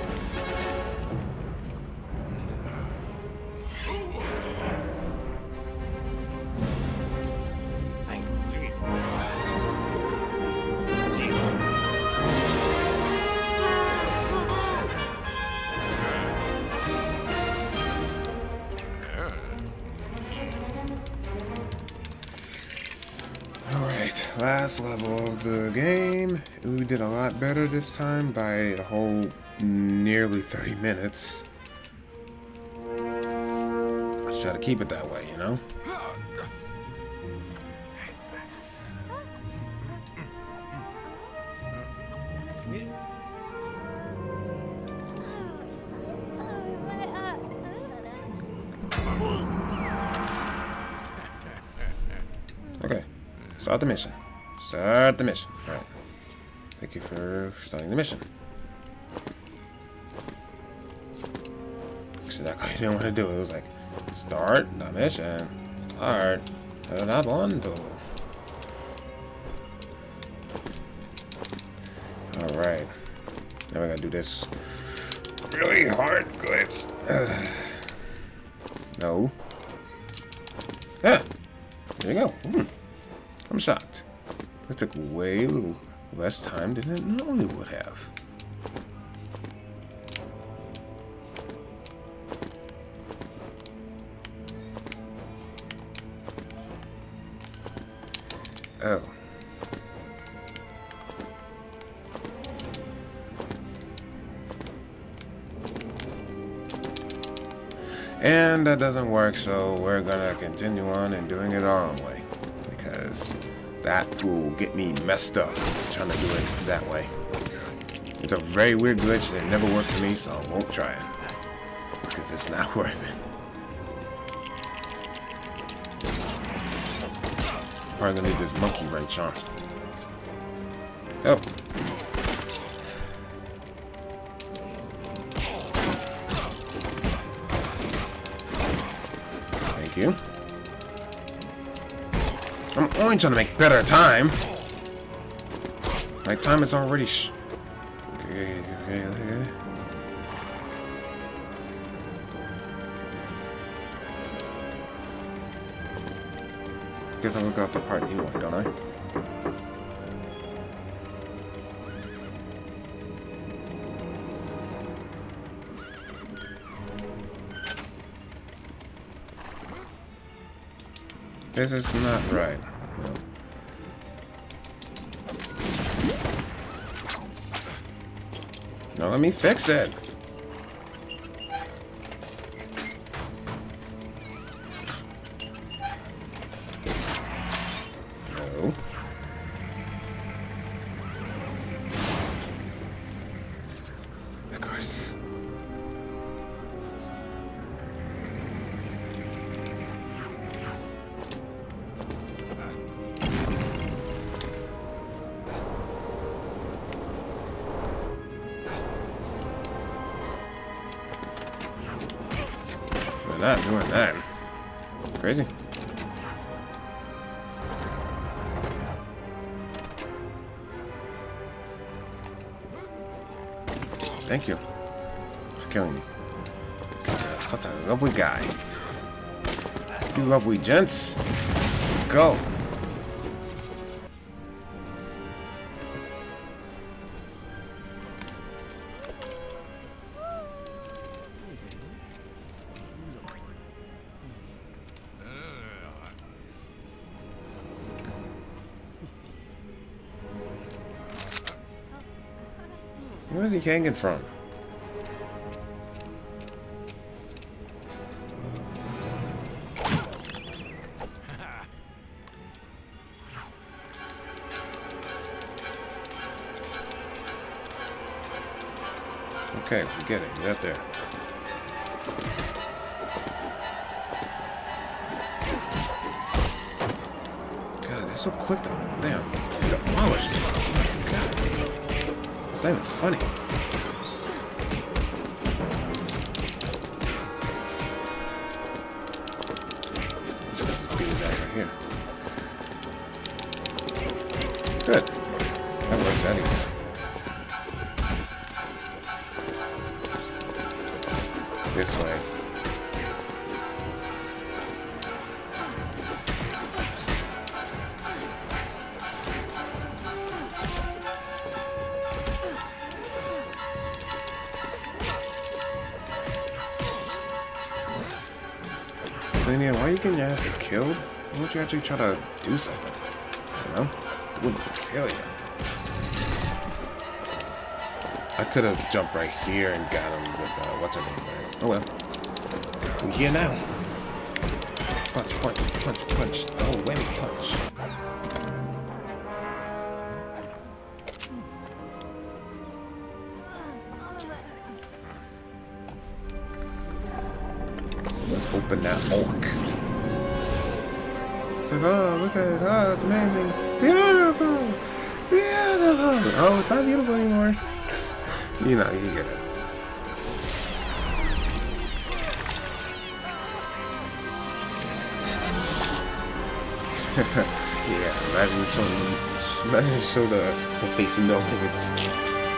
[SPEAKER 1] Last level of the game. We did a lot better this time by a whole nearly 30 minutes. Let's try to keep it that way, you know? Okay, start the mission. Start the mission. Alright. Thank you for starting the mission. Exactly what I didn't want to do. It was like, start the mission. Start the bundle. Alright. Now we gotta do this really hard glitch. No. Ah! There you go. I'm shocked. It took way less time than it normally would have. Oh. And that doesn't work, so we're gonna continue on and doing it our own way. Because that will get me messed up trying to do it that way. It's a very weird glitch that never worked for me, so I won't try it. Because it's not worth it. Probably gonna need this monkey wrench on. Oh. Thank you. I'm only trying to make better time. Like, time is already okay. Guess I'll look out the part anyway, don't I? This is not right. No, let me fix it. No. Of course. We're not doing that. Crazy. Thank you for killing me. Because you're such a lovely guy. You lovely gents. Let's go. Where is he hanging from? Okay, we get it. Get up there. God, they're so quick to damn demolish me. God. It's not even funny. Let's just beat his ass right here. Good. That works anyway. Indian, why are you getting your ass killed? Why don't you actually try to do something? You know? It wouldn't kill you. I could have jumped right here and got him with, what's her name, right? Oh well. We're here now. Punch, punch, punch, punch. Oh, wait, punch. Let's open that orc. It's like, oh, look at it. Oh, it's amazing. Beautiful. Beautiful. Oh, it's not beautiful anymore. You know, you get it. Yeah, imagine show the face melting its skin.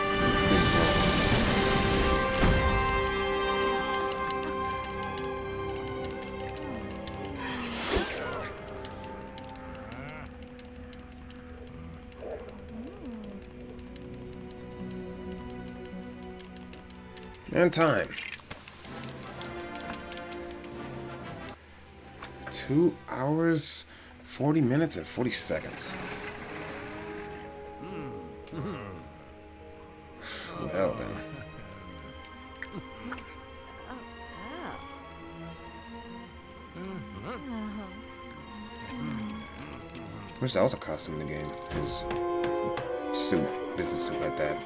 [SPEAKER 1] And time. 2 hours, 40 minutes, and 40 seconds. Well then. Wish that was a costume in the game. His suit, business suit like that.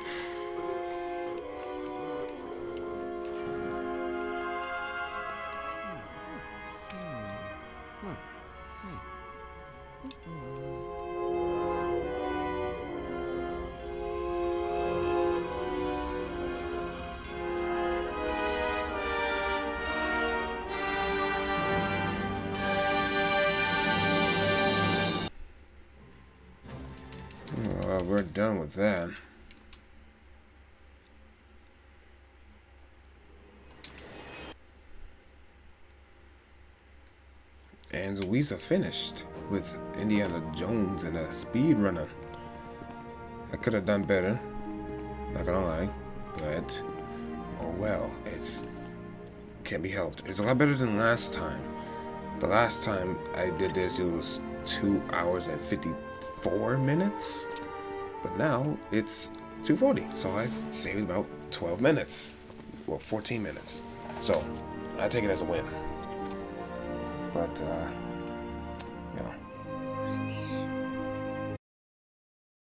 [SPEAKER 1] Well, we're done with that. And Louisa finished with Indiana Jones and a speedrunner. I could have done better, not gonna lie, but oh well, it's can't be helped. It's a lot better than last time. The last time I did this, it was 2 hours and 54 minutes, but now it's 2:40, so I saved about 12 minutes, well, 14 minutes. So I take it as a win. But